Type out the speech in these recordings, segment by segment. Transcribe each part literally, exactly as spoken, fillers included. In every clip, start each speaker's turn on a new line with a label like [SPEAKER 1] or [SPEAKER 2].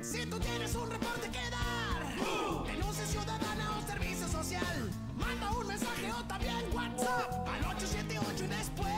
[SPEAKER 1] Si tú tienes un reporte que dar, uh, denuncia ciudadana o servicio social, manda un mensaje o también WhatsApp al ocho siete ocho y después.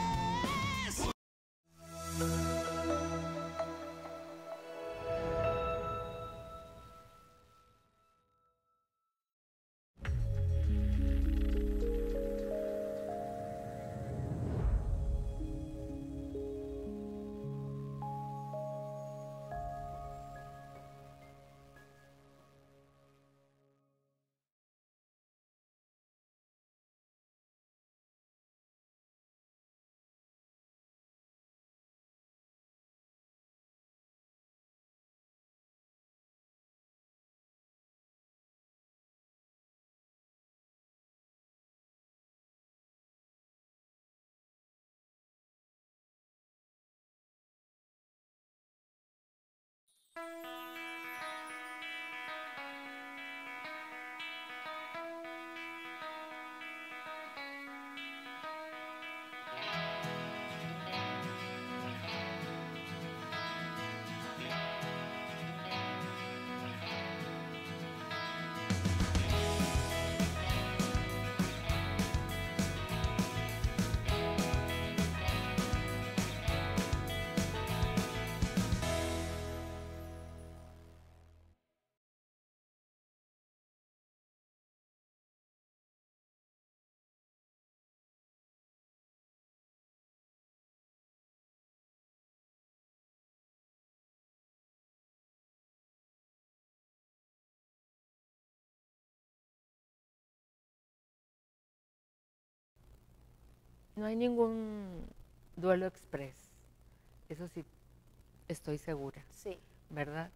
[SPEAKER 2] No hay ningún duelo express, eso sí estoy segura,
[SPEAKER 3] Sí.
[SPEAKER 2] ¿verdad?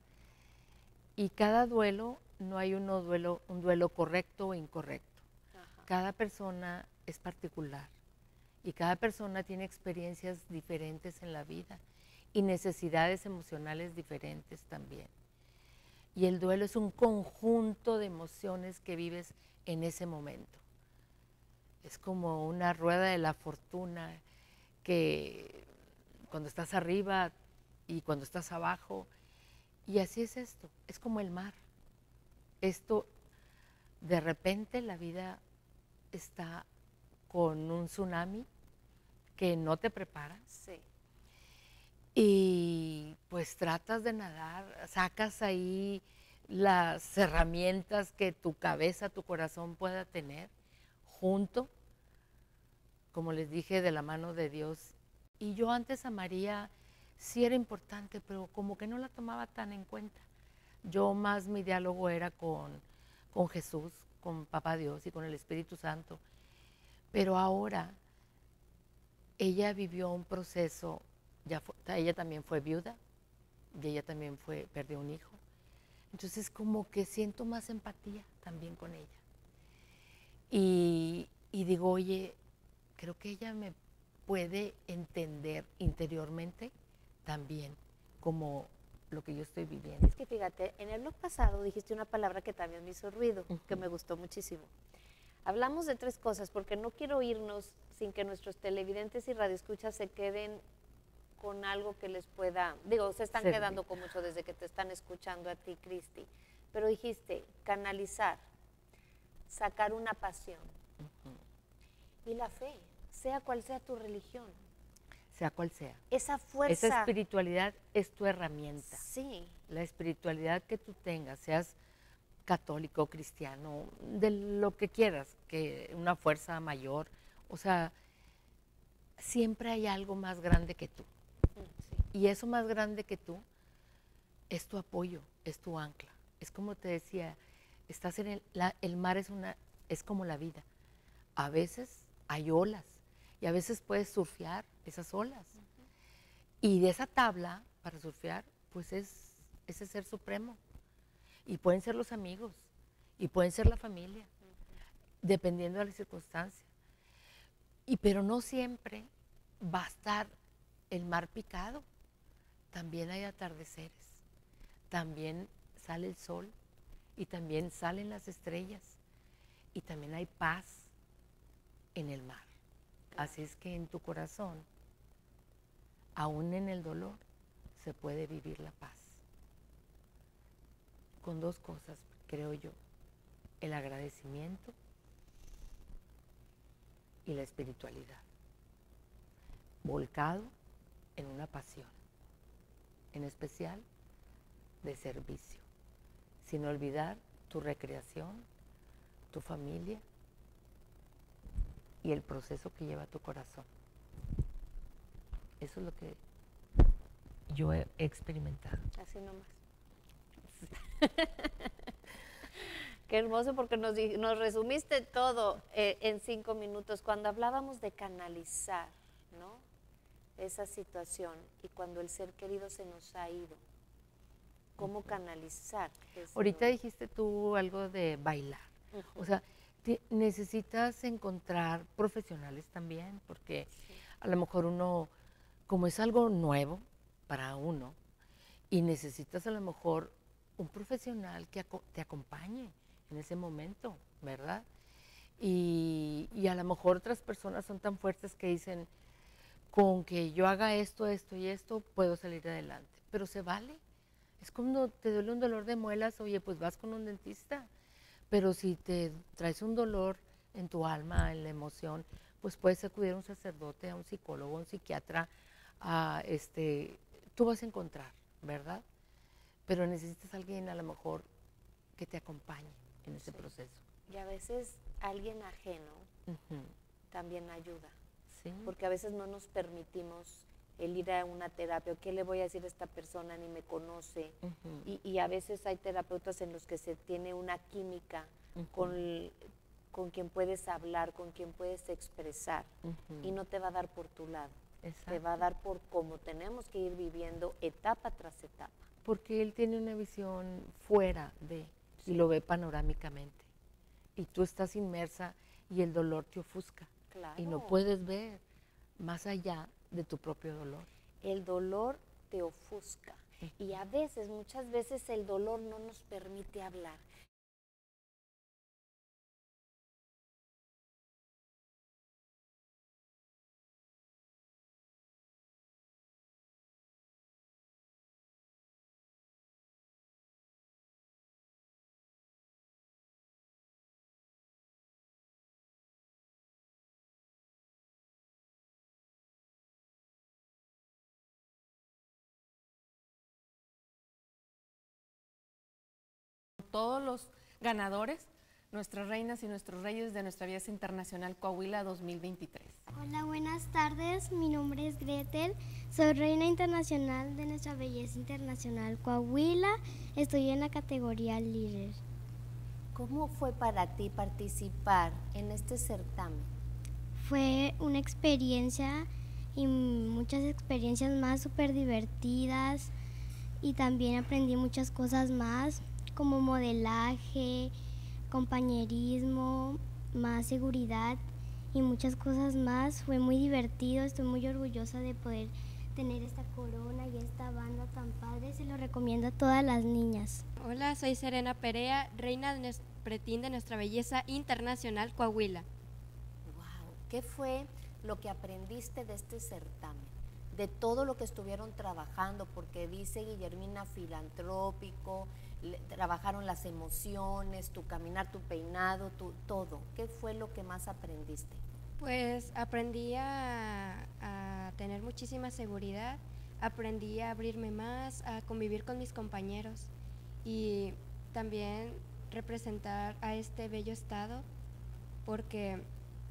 [SPEAKER 2] Y cada duelo, no hay uno duelo, un duelo correcto o incorrecto.
[SPEAKER 3] Ajá.
[SPEAKER 2] Cada persona es particular y cada persona tiene experiencias diferentes en la vida y necesidades emocionales diferentes también. Y el duelo es un conjunto de emociones que vives en ese momento. Es como una rueda de la fortuna que cuando estás arriba y cuando estás abajo, y así es esto, es como el mar. Esto, de repente la vida está con un tsunami que no te preparas.
[SPEAKER 3] Sí.
[SPEAKER 2] Y pues tratas de nadar, sacas ahí las herramientas que tu cabeza, tu corazón pueda tener, junto, como les dije, de la mano de Dios. Y yo antes a María sí era importante, pero como que no la tomaba tan en cuenta. Yo más mi diálogo era con, con Jesús, con Papá Dios y con el Espíritu Santo. Pero ahora ella vivió un proceso, ya fue, ella también fue viuda y ella también fue, perdió un hijo. Entonces como que siento más empatía también con ella. Y, y digo, oye, creo que ella me puede entender interiormente también como lo que yo estoy viviendo.
[SPEAKER 3] Es que fíjate, en el blog pasado dijiste una palabra que también me hizo ruido, uh-huh. que me gustó muchísimo. Hablamos de tres cosas, porque no quiero irnos sin que nuestros televidentes y radioescuchas se queden con algo que les pueda, digo, se están sí, quedando con mucho desde que te están escuchando a ti, Cristi, pero dijiste canalizar, sacar una pasión, uh-huh. y la fe, sea cual sea tu religión.
[SPEAKER 2] Sea cual sea.
[SPEAKER 3] Esa fuerza.
[SPEAKER 2] Esa espiritualidad es tu herramienta.
[SPEAKER 3] Sí.
[SPEAKER 2] La espiritualidad que tú tengas, seas católico, cristiano, de lo que quieras, que una fuerza mayor, o sea, siempre hay algo más grande que tú. Sí. Y eso más grande que tú es tu apoyo, es tu ancla. Es como te decía, estás en el, la, el mar es una, es como la vida. A veces hay olas y a veces puedes surfear esas olas. Uh-huh. Y de esa tabla para surfear, pues es ese ser supremo. Y pueden ser los amigos, y pueden ser la familia, uh-huh. dependiendo de la circunstancia. Y pero no siempre va a estar el mar picado. También hay atardeceres, también sale el sol, y también salen las estrellas, y también hay paz en el mar. Así es que en tu corazón, aún en el dolor, se puede vivir la paz. con dos cosas, creo yo, el agradecimiento y la espiritualidad, volcado en una pasión, en especial de servicio, sin olvidar tu recreación, tu familia y el proceso que lleva tu corazón. Eso es lo que yo he experimentado.
[SPEAKER 3] Así nomás. Qué hermoso, porque nos, di- nos resumiste todo eh, en cinco minutos. Cuando hablábamos de canalizar, ¿no?, esa situación, y cuando el ser querido se nos ha ido, ¿cómo canalizar? ese
[SPEAKER 2] Ahorita
[SPEAKER 3] dolor?
[SPEAKER 2] dijiste tú algo de bailar.
[SPEAKER 3] Ujú.
[SPEAKER 2] O sea, te- necesitas encontrar profesionales también, porque a lo mejor uno, como es algo nuevo para uno, y necesitas a lo mejor un profesional que aco- te acompañe en ese momento, ¿verdad? Y, y a lo mejor otras personas son tan fuertes que dicen, con que yo haga esto, esto y esto, puedo salir adelante. Pero se vale. Es como te duele un dolor de muelas, oye, pues vas con un dentista. Pero si te traes un dolor en tu alma, en la emoción, pues puedes acudir a un sacerdote, a un psicólogo, a un psiquiatra, a este, tú vas a encontrar, ¿verdad? Pero necesitas a alguien a lo mejor que te acompañe en ese
[SPEAKER 3] Sí.
[SPEAKER 2] proceso.
[SPEAKER 3] Y a veces alguien ajeno
[SPEAKER 2] Ujú.
[SPEAKER 3] también ayuda,
[SPEAKER 2] Sí.
[SPEAKER 3] porque a veces no nos permitimos el ir a una terapia. ¿Qué le voy a decir a esta persona? Ni me conoce.
[SPEAKER 2] Ujú.
[SPEAKER 3] Y, y a veces hay terapeutas en los que se tiene una química
[SPEAKER 2] Ujú.
[SPEAKER 3] con, l- con quien puedes hablar, con quien puedes expresar,
[SPEAKER 2] Ujú.
[SPEAKER 3] y no te va a dar por tu lado, te
[SPEAKER 2] Exacto.
[SPEAKER 3] va a dar por cómo tenemos que ir viviendo etapa tras etapa.
[SPEAKER 2] Porque él tiene una visión fuera de,
[SPEAKER 3] Sí.
[SPEAKER 2] y lo ve panorámicamente. Y tú estás inmersa y el dolor te ofusca.
[SPEAKER 3] Claro.
[SPEAKER 2] Y no puedes ver más allá de tu propio dolor.
[SPEAKER 3] El dolor te ofusca. Y a veces, muchas veces, el dolor no nos permite hablar.
[SPEAKER 4] Todos los ganadores, nuestras reinas y nuestros reyes de nuestra Belleza Internacional Coahuila dos mil veintitrés.
[SPEAKER 5] Hola, buenas tardes. Mi nombre es Gretel. Soy reina internacional de nuestra Belleza Internacional Coahuila. Estoy en la categoría líder.
[SPEAKER 3] ¿Cómo fue para ti participar en este certamen?
[SPEAKER 5] Fue una experiencia y muchas experiencias más súper divertidas, y también aprendí muchas cosas más como modelaje, compañerismo, más seguridad y muchas cosas más. Fue muy divertido, estoy muy orgullosa de poder tener esta corona y esta banda tan padre. Se lo recomiendo a todas las niñas.
[SPEAKER 6] Hola, soy Serena Perea, reina de nues- pretín de nuestra Belleza Internacional Coahuila.
[SPEAKER 3] Wow, ¿qué fue lo que aprendiste de este certamen? De todo lo que estuvieron trabajando, porque dice Guillermina filantrópico, le- trabajaron las emociones, tu caminar, tu peinado, tu todo. ¿Qué fue lo que más aprendiste?
[SPEAKER 6] Pues aprendí a, a tener muchísima seguridad, aprendí a abrirme más, a convivir con mis compañeros y también representar a este bello estado, porque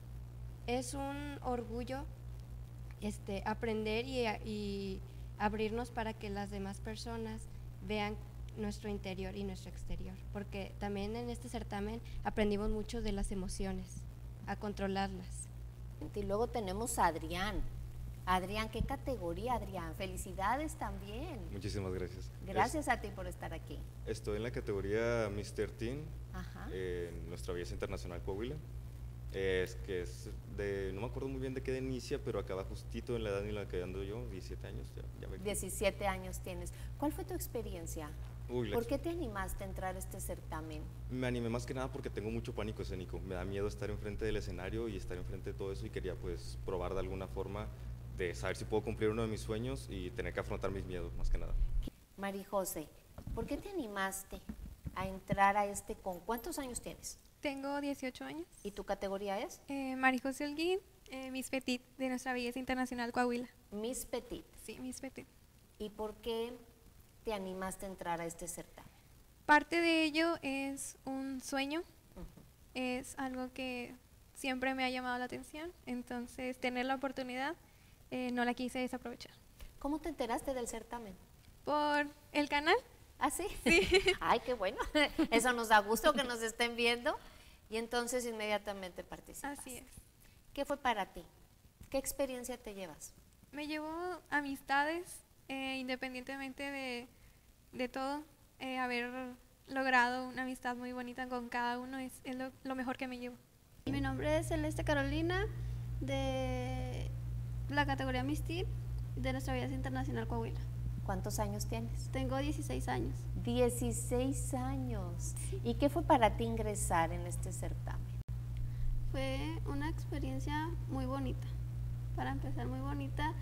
[SPEAKER 6] es un orgullo este, aprender y, y abrirnos para que las demás personas vean nuestro interior y nuestro exterior, porque también en este certamen aprendimos mucho de las emociones, a controlarlas.
[SPEAKER 3] Y luego tenemos a Adrián. Adrián, ¿qué categoría, Adrián? Felicidades también.
[SPEAKER 7] Muchísimas gracias.
[SPEAKER 3] Gracias a ti por estar aquí.
[SPEAKER 7] Es- estoy en la categoría míster Teen
[SPEAKER 3] Ajá.
[SPEAKER 7] en nuestra Belleza Internacional Coahuila. Es que es de, no me acuerdo muy bien de qué inicia, pero acaba justito en la edad en la que ando yo, diecisiete años. Ya, ya me-
[SPEAKER 3] diecisiete años tienes. ¿Cuál fue tu experiencia?
[SPEAKER 7] Uy, la
[SPEAKER 3] ¿Por
[SPEAKER 7] ex-
[SPEAKER 3] qué te animaste a entrar a este certamen?
[SPEAKER 7] Me animé más que nada porque tengo mucho pánico escénico. Me da miedo estar enfrente del escenario y estar enfrente de todo eso, y quería pues probar de alguna forma de saber si puedo cumplir uno de mis sueños y tener que afrontar mis miedos más que nada.
[SPEAKER 3] Mari José, ¿por qué te animaste? a entrar a este con. ¿Cuántos años tienes?
[SPEAKER 8] Tengo dieciocho años.
[SPEAKER 3] ¿Y tu categoría es?
[SPEAKER 8] Eh, María José Holguín, eh, Miss Petit, de Nuestra Belleza Internacional Coahuila.
[SPEAKER 3] Miss Petit.
[SPEAKER 8] Sí, Miss Petit.
[SPEAKER 3] ¿Y por qué te animaste a entrar a este certamen?
[SPEAKER 8] Parte de ello es un sueño, uh-huh. Es algo que siempre me ha llamado la atención, entonces tener la oportunidad eh, no la quise desaprovechar.
[SPEAKER 3] ¿Cómo te enteraste del certamen?
[SPEAKER 8] Por el canal.
[SPEAKER 3] ¿Ah, sí?
[SPEAKER 8] Sí.
[SPEAKER 3] Ay, qué bueno. Eso nos da gusto que nos estén viendo. Y entonces inmediatamente participas.
[SPEAKER 8] Así es.
[SPEAKER 3] ¿Qué fue para ti? ¿Qué experiencia te llevas?
[SPEAKER 8] Me llevó amistades, eh, independientemente de, de todo. Eh, haber logrado una amistad muy bonita con cada uno es, es lo, lo mejor que me llevo.
[SPEAKER 9] Mi nombre es Celeste Carolina, de la categoría Miss Teen de Nuestra Belleza Internacional Coahuila.
[SPEAKER 3] ¿Cuántos años tienes?
[SPEAKER 9] Tengo dieciséis años.
[SPEAKER 3] dieciséis años.
[SPEAKER 9] Sí.
[SPEAKER 3] ¿Y qué fue para ti ingresar en este certamen?
[SPEAKER 9] Fue una experiencia muy bonita, para empezar muy bonita.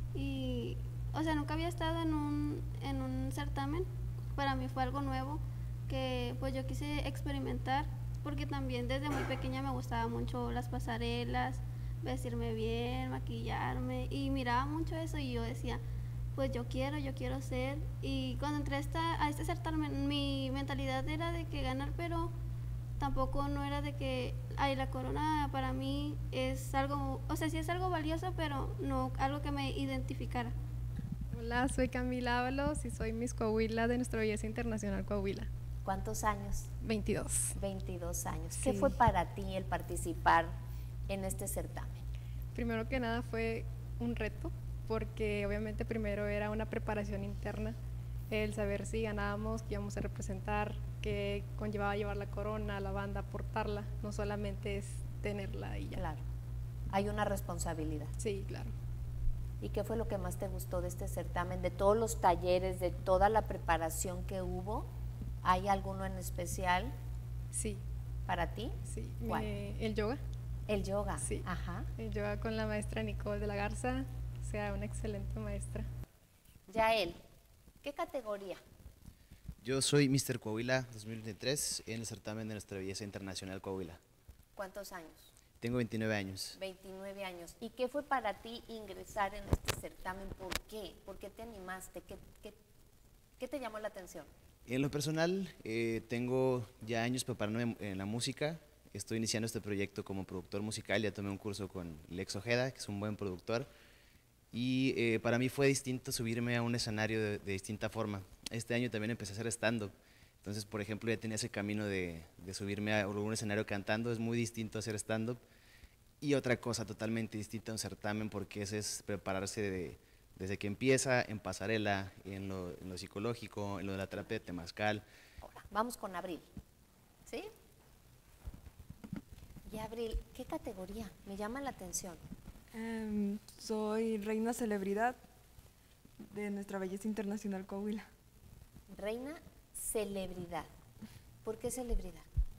[SPEAKER 9] Y, o sea, nunca había estado en un, en un certamen. Para mí fue algo nuevo que pues yo quise experimentar, porque también desde muy pequeña me gustaba mucho las pasarelas, vestirme bien, maquillarme, y miraba mucho eso y yo decía, pues yo quiero, yo quiero ser. Y cuando entré a, esta, a este certamen, mi mentalidad era de que ganar, pero tampoco no era de que, ay, la corona para mí es algo, o sea, sí es algo valioso, pero no algo que me identificara.
[SPEAKER 10] Hola, soy Camila Ábalos y soy Miss Coahuila de Nuestra Belleza Internacional Coahuila.
[SPEAKER 3] ¿Cuántos años?
[SPEAKER 10] veintidós.
[SPEAKER 3] veintidós años.
[SPEAKER 10] Sí.
[SPEAKER 3] ¿Qué fue para ti el participar en este certamen?
[SPEAKER 10] Primero que nada fue un reto, porque obviamente primero era una preparación interna, el saber si ganábamos, que íbamos a representar, que conllevaba llevar la corona, la banda, portarla, no solamente es tenerla y ya.
[SPEAKER 3] Claro, hay una responsabilidad.
[SPEAKER 10] Sí, claro.
[SPEAKER 3] ¿Y qué fue lo que más te gustó de este certamen, de todos los talleres, de toda la preparación que hubo? ¿Hay alguno en especial?
[SPEAKER 10] Sí.
[SPEAKER 3] ¿Para ti?
[SPEAKER 10] Sí.
[SPEAKER 3] ¿Cuál?
[SPEAKER 10] Me, el yoga.
[SPEAKER 3] El yoga.
[SPEAKER 10] Sí.
[SPEAKER 3] Ajá.
[SPEAKER 10] El yoga con la maestra Nicole de la Garza, o sea, una excelente maestra.
[SPEAKER 3] Yael, ¿qué categoría?
[SPEAKER 11] Yo soy míster Coahuila dos mil veintitrés en el certamen de Nuestra Belleza Internacional Coahuila.
[SPEAKER 3] ¿Cuántos años?
[SPEAKER 11] Tengo veintinueve años.
[SPEAKER 3] veintinueve años. ¿Y qué fue para ti ingresar en este certamen? ¿Por qué? ¿Por qué te animaste? ¿Qué, qué, qué te llamó la atención?
[SPEAKER 11] En lo personal, eh, tengo ya años preparándome en la música. Estoy iniciando este proyecto como productor musical. Ya tomé un curso con Lex Ojeda, que es un buen productor. Y eh, para mí fue distinto subirme a un escenario de, de distinta forma. Este año también empecé a hacer stand-up. Entonces, por ejemplo, ya tenía ese camino de, de subirme a un escenario cantando. Es muy distinto hacer stand-up. Y otra cosa totalmente distinta a un certamen, porque ese es prepararse de, desde que empieza en pasarela, en lo, en lo psicológico, en lo de la terapia de temazcal.
[SPEAKER 3] Ahora, vamos con Abril. ¿Sí? Y Abril, ¿qué categoría? Me llama la atención.
[SPEAKER 12] Um, soy reina celebridad de Nuestra Belleza Internacional Coahuila.
[SPEAKER 3] Reina celebridad. ¿Por qué celebridad?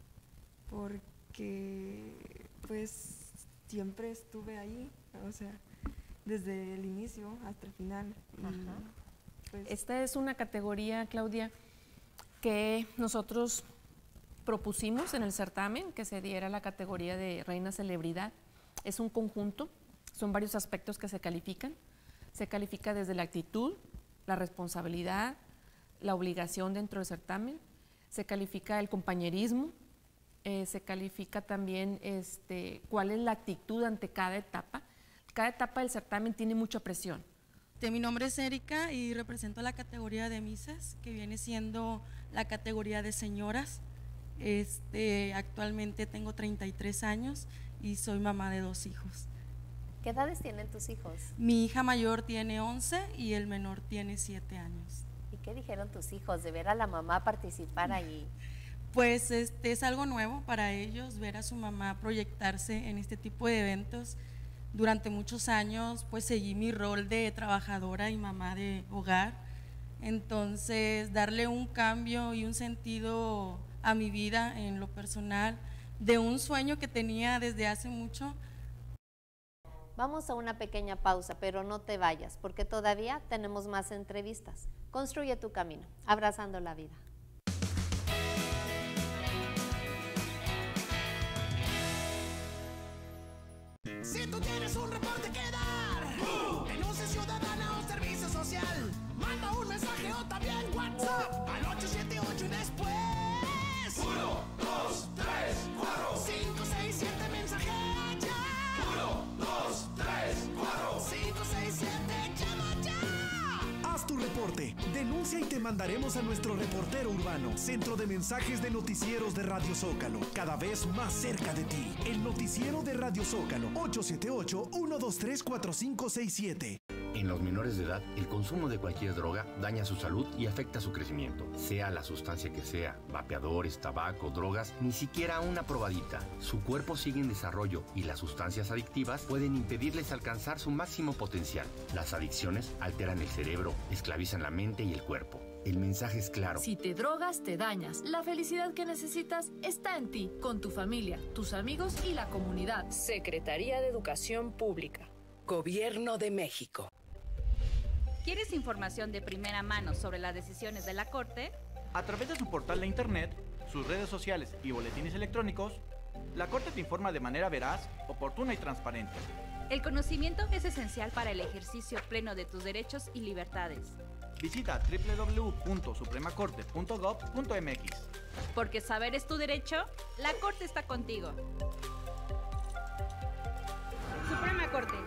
[SPEAKER 12] Porque pues siempre estuve ahí, o sea, desde el inicio hasta el final. Y, pues,
[SPEAKER 4] Esta es una categoría, Claudia, que nosotros propusimos en el certamen, que se diera la categoría de reina celebridad. Es un conjunto, son varios aspectos que se califican. Se califica desde la actitud, la responsabilidad, la obligación dentro del certamen, se califica el compañerismo, eh, se califica también este, cuál es la actitud ante cada etapa. Cada etapa del certamen tiene mucha presión.
[SPEAKER 13] Mi nombre es Erika y represento la categoría de misas, que viene siendo la categoría de señoras. Este, actualmente tengo treinta y tres años y soy mamá de dos hijos.
[SPEAKER 3] ¿Qué edades tienen tus hijos?
[SPEAKER 13] Mi hija mayor tiene once y el menor tiene siete años.
[SPEAKER 3] ¿Y qué dijeron tus hijos de ver a la mamá participar ahí?
[SPEAKER 13] Pues este, es algo nuevo para ellos, ver a su mamá proyectarse en este tipo de eventos. Durante muchos años pues seguí mi rol de trabajadora y mamá de hogar, entonces darle un cambio y un sentido a mi vida en lo personal, de un sueño que tenía desde hace mucho.
[SPEAKER 3] Vamos a una pequeña pausa, pero no te vayas, porque todavía tenemos más entrevistas. Construye tu camino, abrazando la vida.
[SPEAKER 1] ciudadana o servicio social. Manda un mensaje o también WhatsApp al ocho siete ocho y después uno, dos, tres, cuatro, cinco, seis, siete, mensajea ya. uno, dos, tres, cuatro, cinco, seis, siete, llama ya.
[SPEAKER 14] Haz tu reporte, denuncia y te mandaremos a nuestro reportero urbano, Centro de Mensajes de Noticieros de Radio Zócalo, cada vez más cerca de ti. El noticiero de Radio Zócalo, ocho siete ocho, uno dos tres, cuatro cinco seis siete.
[SPEAKER 15] En los menores de edad, el consumo de cualquier droga daña su salud y afecta su crecimiento. Sea la sustancia que sea, vapeadores, tabaco, drogas, ni siquiera una probadita. Su cuerpo sigue en desarrollo y las sustancias adictivas pueden impedirles alcanzar su máximo potencial. Las adicciones alteran el cerebro, esclavizan la mente y el cuerpo. El mensaje es claro.
[SPEAKER 16] Si te drogas, te dañas. La felicidad que necesitas está en ti, con tu familia, tus amigos y la comunidad.
[SPEAKER 17] Secretaría de Educación Pública. Gobierno de México.
[SPEAKER 18] ¿Quieres información de primera mano sobre las decisiones de la Corte?
[SPEAKER 19] A través de su portal de internet, sus redes sociales y boletines electrónicos, la Corte te informa de manera veraz, oportuna y transparente.
[SPEAKER 18] El conocimiento es esencial para el ejercicio pleno de tus derechos y libertades.
[SPEAKER 19] Visita doble u doble u doble u punto suprema corte punto gob punto m x.
[SPEAKER 18] Porque saber es tu derecho, la Corte está contigo. Suprema Corte.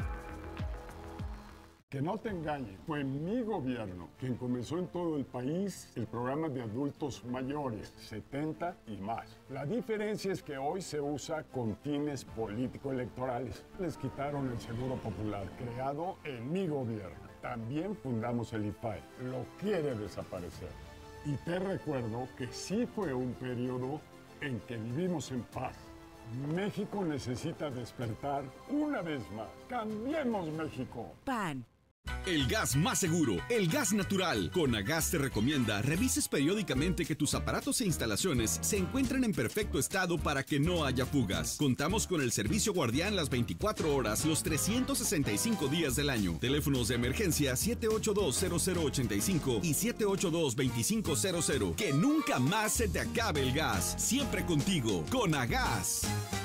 [SPEAKER 20] Que no te engañen, fue mi gobierno quien comenzó en todo el país el programa de adultos mayores, setenta y más. La diferencia es que hoy se usa con fines político-electorales. Les quitaron el Seguro Popular, creado en mi gobierno. También fundamos el I F A E, lo quiere desaparecer. Y te recuerdo que sí fue un periodo en que vivimos en paz. México necesita despertar una vez más. ¡Cambiemos México!
[SPEAKER 21] P A N. El gas más seguro, el gas natural. Conagas te recomienda revises periódicamente que tus aparatos e instalaciones se encuentren en perfecto estado para que no haya fugas. Contamos con el servicio guardián las veinticuatro horas, los trescientos sesenta y cinco días del año. Teléfonos de emergencia siete ocho dos, cero cero ocho cinco y siete ocho dos, dos cinco cero cero. Que nunca más se te acabe el gas. Siempre contigo, Conagas.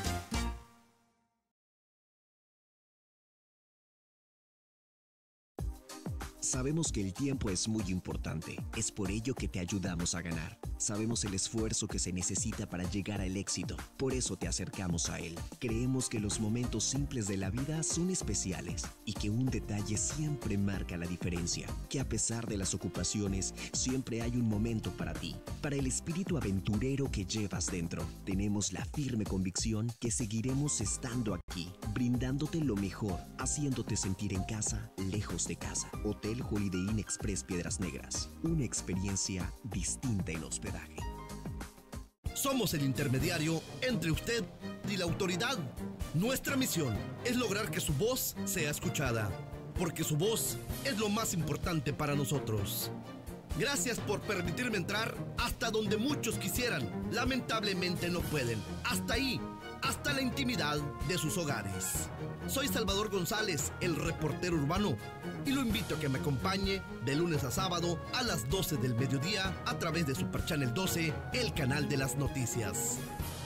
[SPEAKER 22] Sabemos que el tiempo es muy importante, es por ello que te ayudamos a ganar. Sabemos el esfuerzo que se necesita para llegar al éxito, por eso te acercamos a él. Creemos que los momentos simples de la vida son especiales y que un detalle siempre marca la diferencia, que a pesar de las ocupaciones, siempre hay un momento para ti, para el espíritu aventurero que llevas dentro. Tenemos la firme convicción que seguiremos estando aquí, brindándote lo mejor, haciéndote sentir en casa, lejos de casa. Hotel Holiday Inn Express Piedras Negras, una experiencia distinta en hospedaje.
[SPEAKER 23] Somos el intermediario entre usted y la autoridad. Nuestra misión es lograr que su voz sea escuchada, porque su voz es lo más importante para nosotros. Gracias por permitirme entrar hasta donde muchos quisieran, lamentablemente no pueden. Hasta ahí, hasta la intimidad de sus hogares. Soy Salvador González, el reportero urbano, y lo invito a que me acompañe de lunes a sábado a las doce del mediodía a través de Super Channel doce, el canal de las noticias.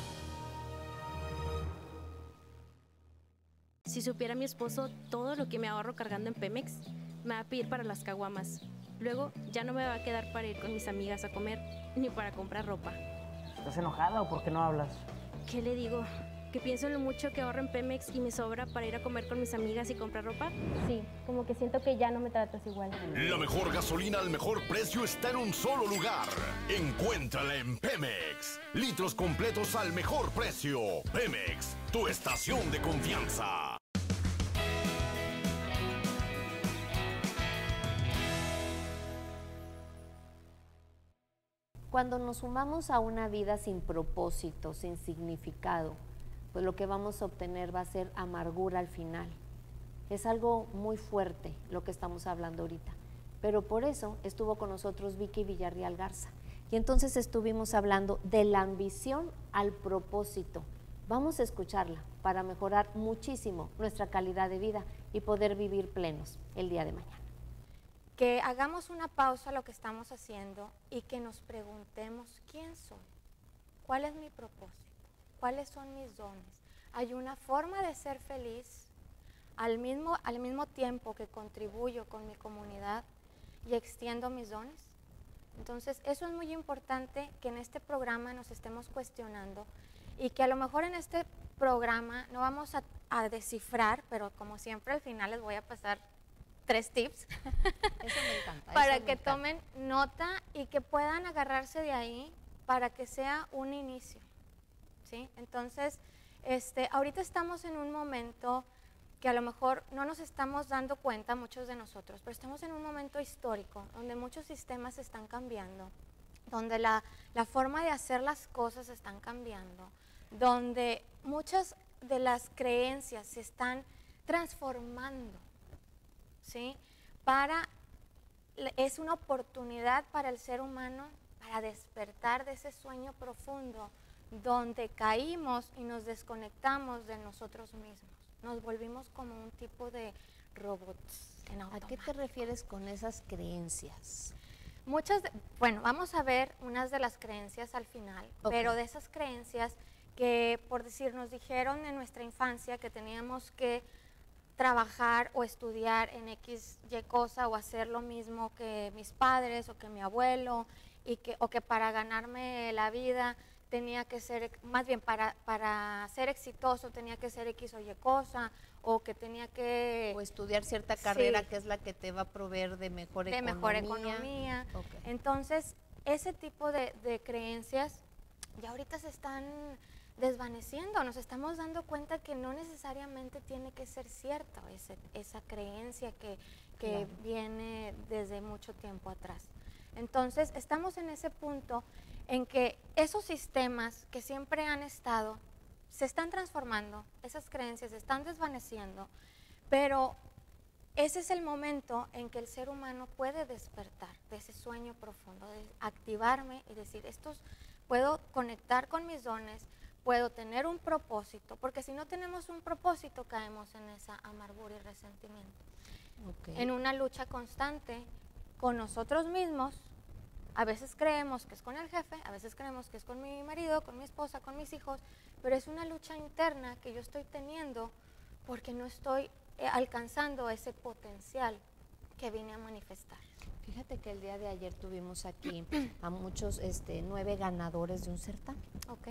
[SPEAKER 24] Si supiera mi esposo todo lo que me ahorro cargando en Pemex, me va a pedir para las caguamas. Luego ya no me va a quedar para ir con mis amigas a comer, ni para comprar ropa.
[SPEAKER 25] ¿Estás enojada o por qué no hablas?
[SPEAKER 24] ¿Qué le digo? ¿Que pienso en lo mucho que ahorro en Pemex y me sobra para ir a comer con mis amigas y comprar ropa?
[SPEAKER 26] Sí, como que siento que ya no me tratas igual.
[SPEAKER 27] La mejor gasolina al mejor precio está en un solo lugar. Encuéntrala en Pemex. Litros completos al mejor precio. Pemex, tu estación de confianza.
[SPEAKER 3] Cuando nos sumamos a una vida sin propósito, sin significado, pues lo que vamos a obtener va a ser amargura al final. Es algo muy fuerte lo que estamos hablando ahorita, pero por eso estuvo con nosotros Vicky Villarreal Garza. Y entonces estuvimos hablando de la ambición al propósito. Vamos a escucharla para mejorar muchísimo nuestra calidad de vida y poder vivir plenos el día de mañana.
[SPEAKER 28] Que hagamos una pausa a lo que estamos haciendo y que nos preguntemos quién soy, cuál es mi propósito, cuáles son mis dones. ¿Hay una forma de ser feliz? al mismo, al mismo tiempo que contribuyo con mi comunidad y extiendo mis dones? Entonces, eso es muy importante que en este programa nos estemos cuestionando y que a lo mejor en este programa no vamos a, a descifrar, pero como siempre al final les voy a pasar tres tips
[SPEAKER 3] Eso me encanta.
[SPEAKER 28] para
[SPEAKER 3] eso me
[SPEAKER 28] que
[SPEAKER 3] encanta.
[SPEAKER 28] tomen nota y que puedan agarrarse de ahí para que sea un inicio, ¿sí? Entonces, este, ahorita estamos en un momento que a lo mejor no nos estamos dando cuenta, muchos de nosotros, pero estamos en un momento histórico donde muchos sistemas están cambiando, donde la, la forma de hacer las cosas están cambiando, donde muchas de las creencias se están transformando, ¿sí? Para, es una oportunidad para el ser humano para despertar de ese sueño profundo donde caímos y nos desconectamos de nosotros mismos. Nos volvimos como un tipo de robots en
[SPEAKER 3] ¿A
[SPEAKER 28] automático.
[SPEAKER 3] qué te refieres con esas creencias?
[SPEAKER 28] Muchas, de- bueno, vamos a ver unas de las creencias al final,
[SPEAKER 3] Ok.
[SPEAKER 28] pero de esas creencias que, por decir, nos dijeron en nuestra infancia que teníamos que trabajar o estudiar en X, Y cosa o hacer lo mismo que mis padres o que mi abuelo, y que, o que para ganarme la vida tenía que ser, más bien para, para ser exitoso tenía que ser X o Y cosa, o que tenía que...
[SPEAKER 3] O estudiar cierta carrera
[SPEAKER 28] Sí.
[SPEAKER 3] que es la que te va a proveer de mejor
[SPEAKER 28] de
[SPEAKER 3] economía.
[SPEAKER 28] mejor economía.
[SPEAKER 3] Ok.
[SPEAKER 28] Entonces, ese tipo de, de creencias ya ahorita se están desvaneciendo, nos estamos dando cuenta que no necesariamente tiene que ser cierta ese, esa creencia que, que
[SPEAKER 3] Claro.
[SPEAKER 28] viene desde mucho tiempo atrás. Entonces, estamos en ese punto en que esos sistemas que siempre han estado se están transformando, esas creencias se están desvaneciendo, pero ese es el momento en que el ser humano puede despertar de ese sueño profundo, de activarme y decir, estos, puedo conectar con mis dones, puedo tener un propósito, porque si no tenemos un propósito caemos en esa amargura y resentimiento,
[SPEAKER 3] Ok.
[SPEAKER 28] en una lucha constante con nosotros mismos. A veces creemos que es con el jefe, a veces creemos que es con mi marido, con mi esposa, con mis hijos, pero es una lucha interna que yo estoy teniendo porque no estoy eh, alcanzando ese potencial que vine a manifestar.
[SPEAKER 3] Fíjate que el día de ayer tuvimos aquí a muchos, este, nueve ganadores de un certamen.
[SPEAKER 28] Ok.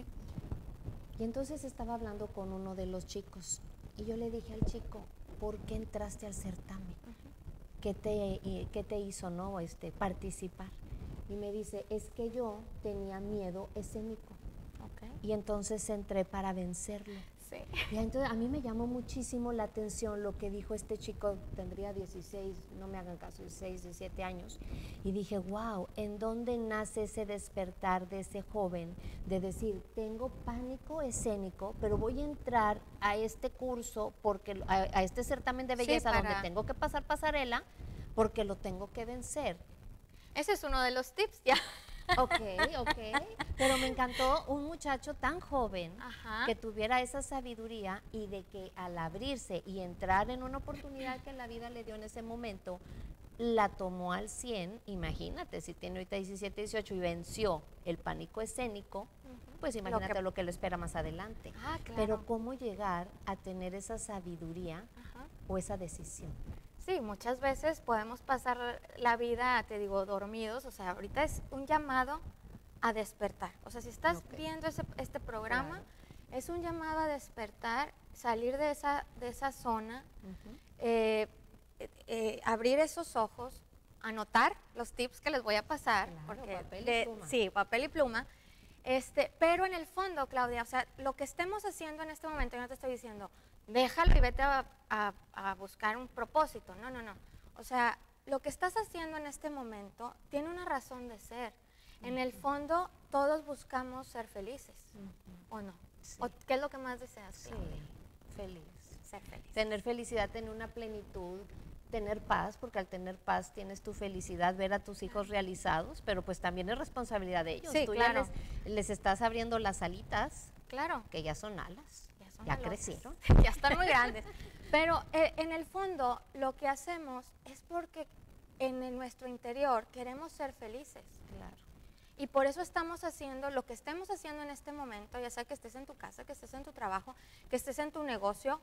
[SPEAKER 3] Y entonces estaba hablando con uno de los chicos y yo le dije al chico, ¿por qué entraste al certamen? ¿Qué te, eh, qué te hizo, no, este, participar? Y me dice, es que yo tenía miedo escénico.
[SPEAKER 28] Okay.
[SPEAKER 3] Y entonces entré para vencerlo.
[SPEAKER 28] Sí.
[SPEAKER 3] Y entonces a mí me llamó muchísimo la atención lo que dijo este chico, tendría dieciséis, no me hagan caso, dieciséis, diecisiete años. Y dije, wow, ¿en dónde nace ese despertar de ese joven? De decir, tengo pánico escénico, pero voy a entrar a este curso, porque a, a este certamen de
[SPEAKER 28] Sí,
[SPEAKER 3] belleza
[SPEAKER 28] para-
[SPEAKER 3] donde tengo que pasar pasarela, porque lo tengo que vencer.
[SPEAKER 28] Ese es uno de los tips ya.
[SPEAKER 3] Ok, ok. Pero me encantó un muchacho tan joven
[SPEAKER 28] Ajá.
[SPEAKER 3] que tuviera esa sabiduría y de que al abrirse y entrar en una oportunidad que la vida le dio en ese momento, la tomó al cien. Imagínate, si tiene ahorita diecisiete, dieciocho y venció el pánico escénico, pues
[SPEAKER 28] Lo
[SPEAKER 3] imagínate
[SPEAKER 28] que-
[SPEAKER 3] lo que, lo espera más adelante.
[SPEAKER 28] Ah, claro.
[SPEAKER 3] Pero cómo llegar a tener esa sabiduría
[SPEAKER 28] Ajá.
[SPEAKER 3] o esa decisión.
[SPEAKER 28] Sí, muchas veces podemos pasar la vida, te digo, dormidos. O sea, ahorita es un llamado a despertar. O sea, si estás
[SPEAKER 3] Ok.
[SPEAKER 28] viendo ese, este programa,
[SPEAKER 3] Claro.
[SPEAKER 28] es un llamado a despertar, salir de esa, de esa zona,
[SPEAKER 3] Ujú.
[SPEAKER 28] eh, eh, eh, abrir esos ojos, anotar los tips que les voy a pasar.
[SPEAKER 3] Claro,
[SPEAKER 28] porque
[SPEAKER 3] papel y
[SPEAKER 28] de-
[SPEAKER 3] pluma.
[SPEAKER 28] Sí, papel y pluma. Este, pero en el fondo, Claudia, o sea, lo que estemos haciendo en este momento, yo no te estoy diciendo, déjalo y vete a, a- a buscar un propósito. No, no, no. O sea, lo que estás haciendo en este momento tiene una razón de ser. En el fondo, todos buscamos ser felices, ¿o no?
[SPEAKER 3] Sí.
[SPEAKER 28] ¿O ¿Qué es lo que más deseas?
[SPEAKER 3] Sí,
[SPEAKER 28] Claudia?
[SPEAKER 3] feliz.
[SPEAKER 28] Ser feliz.
[SPEAKER 3] Tener felicidad, tener una plenitud, tener paz, porque al tener paz tienes tu felicidad, ver a tus hijos realizados, pero pues también es responsabilidad de ellos.
[SPEAKER 28] Sí,
[SPEAKER 3] Tú
[SPEAKER 28] claro.
[SPEAKER 3] ya les, les estás abriendo las alitas,
[SPEAKER 28] Claro.
[SPEAKER 3] que ya son alas,
[SPEAKER 28] Ya son
[SPEAKER 3] ya
[SPEAKER 28] alotas.
[SPEAKER 3] crecieron.
[SPEAKER 28] Ya están muy grandes. Pero eh, en el fondo, lo que hacemos es porque en el- nuestro interior queremos ser felices.
[SPEAKER 3] Claro.
[SPEAKER 28] Y por eso estamos haciendo lo que estemos haciendo en este momento, ya sea que estés en tu casa, que estés en tu trabajo, que estés en tu negocio,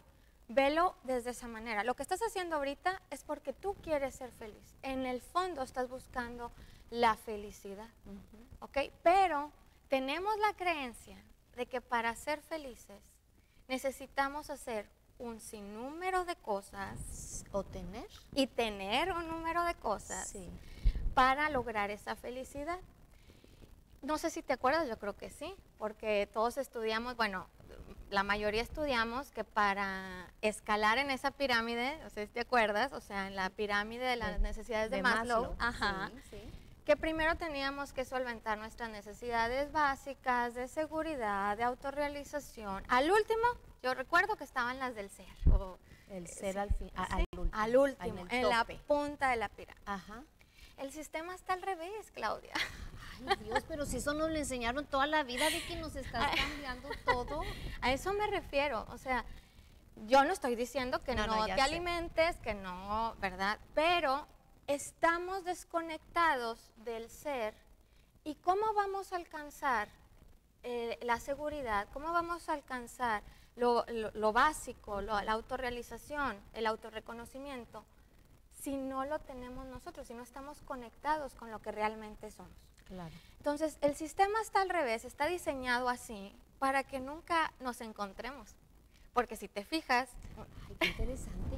[SPEAKER 28] Velo desde esa manera. Lo que estás haciendo ahorita es porque tú quieres ser feliz. En el fondo estás buscando la felicidad, uh-huh. ¿ok? Pero tenemos la creencia de que para ser felices necesitamos hacer un sinnúmero de cosas.
[SPEAKER 3] O tener.
[SPEAKER 28] Y tener un número de cosas
[SPEAKER 3] sí.
[SPEAKER 28] para lograr esa felicidad. No sé si te acuerdas, yo creo que sí, porque todos estudiamos, bueno, la mayoría estudiamos que para escalar en esa pirámide, no sé si te acuerdas, o sea, en la pirámide de las necesidades de, de Maslow, Maslow. Ajá, sí, sí. que primero teníamos que solventar nuestras necesidades básicas de seguridad, de autorrealización. Al último, yo recuerdo que estaban las del ser. O,
[SPEAKER 3] el ser
[SPEAKER 28] sí,
[SPEAKER 3] al, fin, a,
[SPEAKER 28] sí,
[SPEAKER 3] al último.
[SPEAKER 28] Al último, en,
[SPEAKER 3] en
[SPEAKER 28] la punta de la pirámide.
[SPEAKER 3] Ajá.
[SPEAKER 28] El sistema está al revés, Claudia.
[SPEAKER 3] Ay, Dios, pero si eso nos lo enseñaron toda la vida de que nos está cambiando todo.
[SPEAKER 28] A eso me refiero, o sea, yo no estoy diciendo que no,
[SPEAKER 3] no, no
[SPEAKER 28] te
[SPEAKER 3] sé.
[SPEAKER 28] alimentes, que no, ¿verdad? Pero estamos desconectados del ser. ¿Y cómo vamos a alcanzar eh, la seguridad? ¿Cómo vamos a alcanzar lo, lo, lo básico, lo, la autorrealización, el autorreconocimiento, si no lo tenemos nosotros, si no estamos conectados con lo que realmente somos?
[SPEAKER 3] Claro.
[SPEAKER 28] Entonces, el sistema está al revés, está diseñado así para que nunca nos encontremos. Porque si te fijas...
[SPEAKER 3] Ay, qué interesante.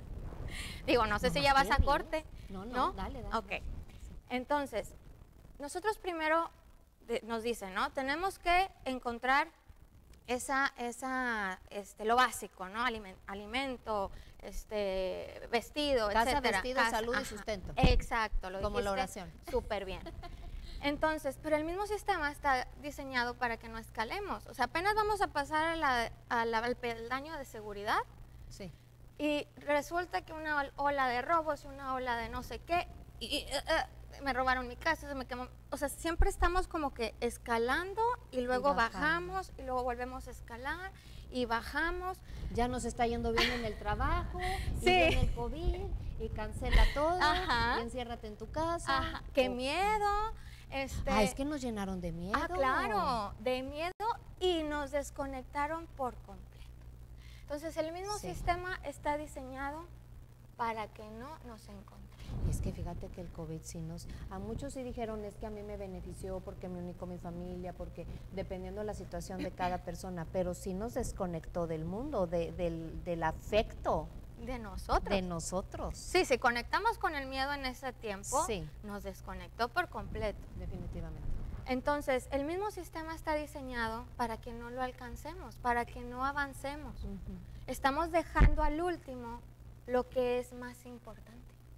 [SPEAKER 28] Digo, no sé no, si ya vas a corte.
[SPEAKER 3] No, no,
[SPEAKER 28] no,
[SPEAKER 3] dale, dale.
[SPEAKER 28] Ok. Entonces, nosotros primero de, nos dicen, ¿no? Tenemos que encontrar esa, esa, este, lo básico, ¿no? Aliment, alimento, este, vestido,
[SPEAKER 3] Casa,
[SPEAKER 28] etcétera.
[SPEAKER 3] vestido,
[SPEAKER 28] Casa,
[SPEAKER 3] salud
[SPEAKER 28] ajá.
[SPEAKER 3] y sustento.
[SPEAKER 28] Exacto, lo
[SPEAKER 3] como la oración.
[SPEAKER 28] Súper bien. Entonces, pero el mismo sistema está diseñado para que no escalemos. O sea, apenas vamos a pasar a la, a la, al peldaño de seguridad.
[SPEAKER 3] Sí.
[SPEAKER 28] Y resulta que una ola de robos, una ola de no sé qué, y, y uh, uh, me robaron mi casa, se me quemó. O sea, siempre estamos como que escalando y luego y bajamos y luego volvemos a escalar y bajamos.
[SPEAKER 3] Ya nos está yendo bien en el trabajo,
[SPEAKER 28] sí.
[SPEAKER 3] y viene el COVID y cancela todo,
[SPEAKER 28] Ajá.
[SPEAKER 3] y enciérrate en tu casa.
[SPEAKER 28] Ajá. ¡Qué miedo! Este,
[SPEAKER 3] ah, es que nos llenaron de miedo.
[SPEAKER 28] Ah, claro, de miedo y nos desconectaron por completo. Entonces, el mismo sí. sistema está diseñado para que no nos encontremos.
[SPEAKER 3] Y es que fíjate que el COVID sí nos... A muchos sí dijeron, es que a mí me benefició porque me uní con mi familia, porque dependiendo de la situación de cada persona, pero sí nos desconectó del mundo, de, del, del afecto.
[SPEAKER 28] De nosotros.
[SPEAKER 3] De nosotros.
[SPEAKER 28] Sí, si conectamos con el miedo en ese tiempo,
[SPEAKER 3] sí.
[SPEAKER 28] nos desconectó por completo.
[SPEAKER 3] Definitivamente.
[SPEAKER 28] Entonces, el mismo sistema está diseñado para que no lo alcancemos, para que no avancemos. Uh-huh. Estamos dejando al último lo que es más importante.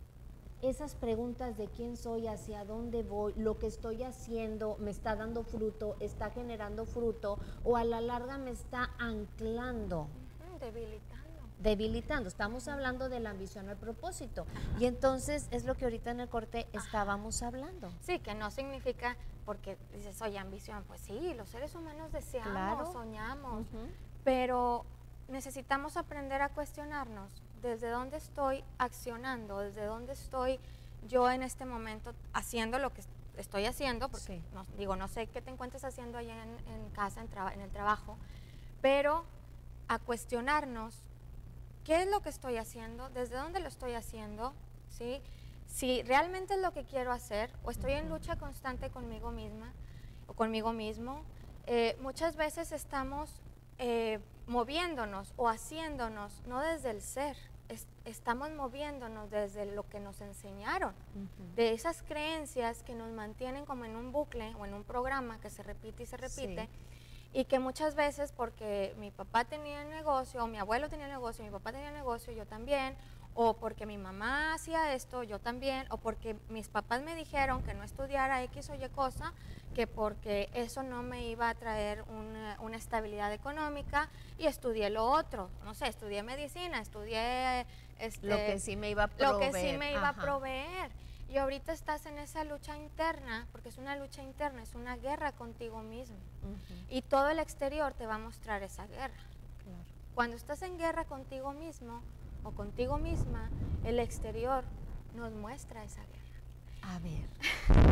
[SPEAKER 3] Esas preguntas de quién soy, hacia dónde voy, lo que estoy haciendo, me está dando fruto, está generando fruto, o a la larga me está anclando.
[SPEAKER 28] Uh-huh, debilitando.
[SPEAKER 3] Debilitando. Estamos hablando de la ambición al propósito. Y entonces es lo que ahorita en el corte estábamos hablando.
[SPEAKER 28] Sí, que no significa, porque dices, oye, ambición, pues sí, los seres humanos deseamos,
[SPEAKER 3] claro.
[SPEAKER 28] soñamos,
[SPEAKER 3] uh-huh.
[SPEAKER 28] pero necesitamos aprender a cuestionarnos desde dónde estoy accionando, desde dónde estoy yo en este momento haciendo lo que estoy haciendo, porque
[SPEAKER 3] sí.
[SPEAKER 28] no, digo, no sé qué te encuentres haciendo allá en, en casa, en, en el trabajo, pero a cuestionarnos qué es lo que estoy haciendo, desde dónde lo estoy haciendo, ¿sí? Si realmente es lo que quiero hacer o estoy en lucha constante conmigo misma o conmigo mismo. Eh, muchas veces estamos eh, moviéndonos o haciéndonos, no desde el ser, es, estamos moviéndonos desde lo que nos enseñaron, uh-huh. de esas creencias que nos mantienen como en un bucle o en un programa que se repite y se repite. Sí. Y que muchas veces porque mi papá tenía el negocio, o mi abuelo tenía el negocio, mi papá tenía el negocio, yo también, o porque mi mamá hacía esto, yo también, o porque mis papás me dijeron que no estudiara X o Y cosa, que porque eso no me iba a traer una, una estabilidad económica, y estudié lo otro, no sé, estudié medicina, estudié... Este,
[SPEAKER 3] lo que sí me iba a proveer.
[SPEAKER 28] Lo que sí me iba
[SPEAKER 3] Ajá.
[SPEAKER 28] a proveer. Y ahorita estás en esa lucha interna, porque es una lucha interna, es una guerra contigo mismo. Uh-huh. Y todo el exterior te va a mostrar esa guerra.
[SPEAKER 3] Claro.
[SPEAKER 28] Cuando estás en guerra contigo mismo o contigo misma, el exterior nos muestra esa guerra.
[SPEAKER 3] A ver.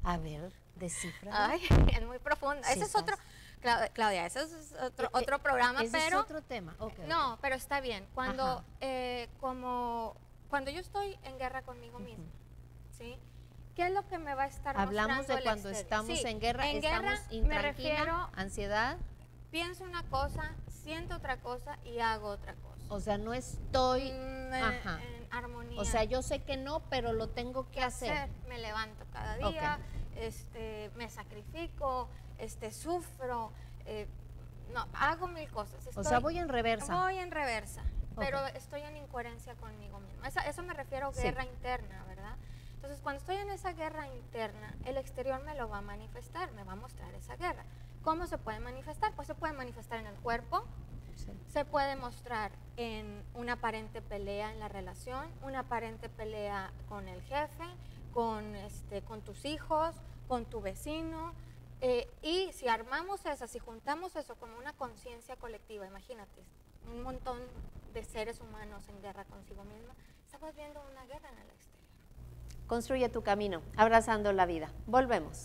[SPEAKER 3] A ver, descifra.
[SPEAKER 28] Ay, es muy profunda.
[SPEAKER 3] Sí,
[SPEAKER 28] ese es
[SPEAKER 3] estás.
[SPEAKER 28] otro, Cla- Claudia, ese es otro,
[SPEAKER 3] Eh,
[SPEAKER 28] otro programa,
[SPEAKER 3] ese
[SPEAKER 28] pero...
[SPEAKER 3] es otro tema. Ok, ok.
[SPEAKER 28] No, pero está bien. Cuando,
[SPEAKER 3] Ajá.
[SPEAKER 28] eh, como, cuando yo estoy en guerra conmigo misma, ¿sí? ¿Qué es lo que me va a estar
[SPEAKER 3] Hablamos
[SPEAKER 28] mostrando
[SPEAKER 3] de
[SPEAKER 28] el
[SPEAKER 3] cuando
[SPEAKER 28] exterior?
[SPEAKER 3] estamos
[SPEAKER 28] Sí,
[SPEAKER 3] en guerra,
[SPEAKER 28] en
[SPEAKER 3] estamos
[SPEAKER 28] guerra me
[SPEAKER 3] intranquila,
[SPEAKER 28] refiero,
[SPEAKER 3] ansiedad.
[SPEAKER 28] pienso una cosa, siento otra cosa y hago otra cosa.
[SPEAKER 3] O sea, no estoy
[SPEAKER 28] Mm, en-
[SPEAKER 3] ajá.
[SPEAKER 28] en armonía.
[SPEAKER 3] O sea, yo sé que no, pero lo tengo que hacer.
[SPEAKER 28] Me levanto cada día, este, me sacrifico, este, sufro, eh, no, hago mil cosas.
[SPEAKER 3] O sea, voy en reversa.
[SPEAKER 28] Voy en reversa,
[SPEAKER 3] Ok.
[SPEAKER 28] pero estoy en incoherencia conmigo misma. Esa, eso me refiero a
[SPEAKER 3] Sí.
[SPEAKER 28] guerra interna, ¿verdad? Entonces, cuando estoy en esa guerra interna, el exterior me lo va a manifestar, me va a mostrar esa guerra. ¿Cómo se puede manifestar? Pues se puede manifestar en el cuerpo, se puede mostrar en una aparente pelea en la relación, una aparente pelea con el jefe, con, este, con tus hijos, con tu vecino. Eh, y si armamos eso, si juntamos eso como una conciencia colectiva, imagínate, un montón de seres humanos en guerra consigo misma, estamos viendo una guerra en el exterior.
[SPEAKER 3] Construye tu camino, abrazando la vida. Volvemos.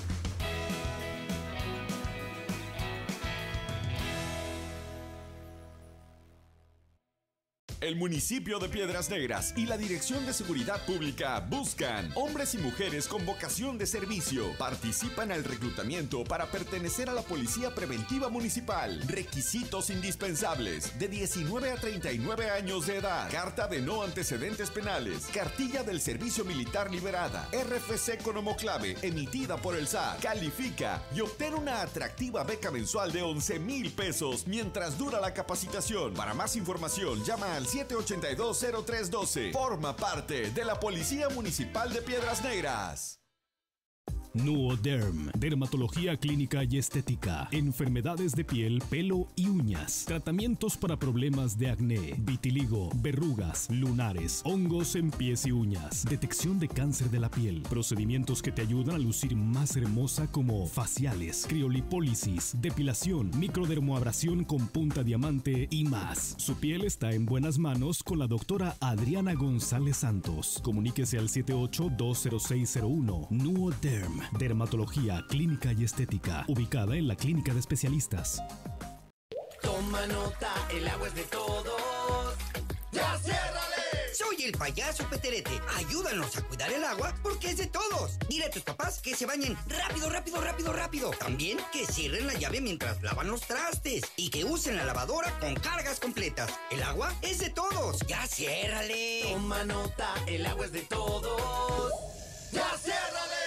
[SPEAKER 21] El municipio de Piedras Negras y la Dirección de Seguridad Pública buscan hombres y mujeres con vocación de servicio. Participan al reclutamiento para pertenecer a la Policía Preventiva Municipal. Requisitos indispensables: de diecinueve a treinta y nueve años de edad, carta de no antecedentes penales, cartilla del Servicio Militar liberada, R F C con homoclave emitida por el S A C. Califica y obtén una atractiva beca mensual de once mil pesos mientras dura la capacitación. Para más información, llama al siete ocho dos cero tres uno dos. Forma parte de la Policía Municipal de Piedras Negras.
[SPEAKER 2] Nuoderm, dermatología clínica y estética, enfermedades de piel, pelo y uñas, tratamientos para problemas de acné, vitiligo, verrugas, lunares, hongos en pies y uñas, detección de cáncer de la piel, procedimientos que te ayudan a lucir más hermosa como faciales, criolipólisis, depilación, microdermoabrasión con punta diamante y más. Su piel está en buenas manos con la doctora Adriana González Santos. Comuníquese al siete ocho dos cero seis cero uno. Nuoderm, dermatología clínica y estética, ubicada en la Clínica de Especialistas.
[SPEAKER 1] Toma nota, el agua es de todos. ¡Ya ciérrale!
[SPEAKER 5] Soy el payaso Peterete. Ayúdanos a cuidar el agua porque es de todos. Dile a tus papás que se bañen rápido, rápido, rápido, rápido. También que cierren la llave mientras lavan los trastes y que usen la lavadora con cargas completas. El agua es de todos. ¡Ya ciérrale!
[SPEAKER 1] Toma nota, el agua es de todos. ¡Ya ciérrale!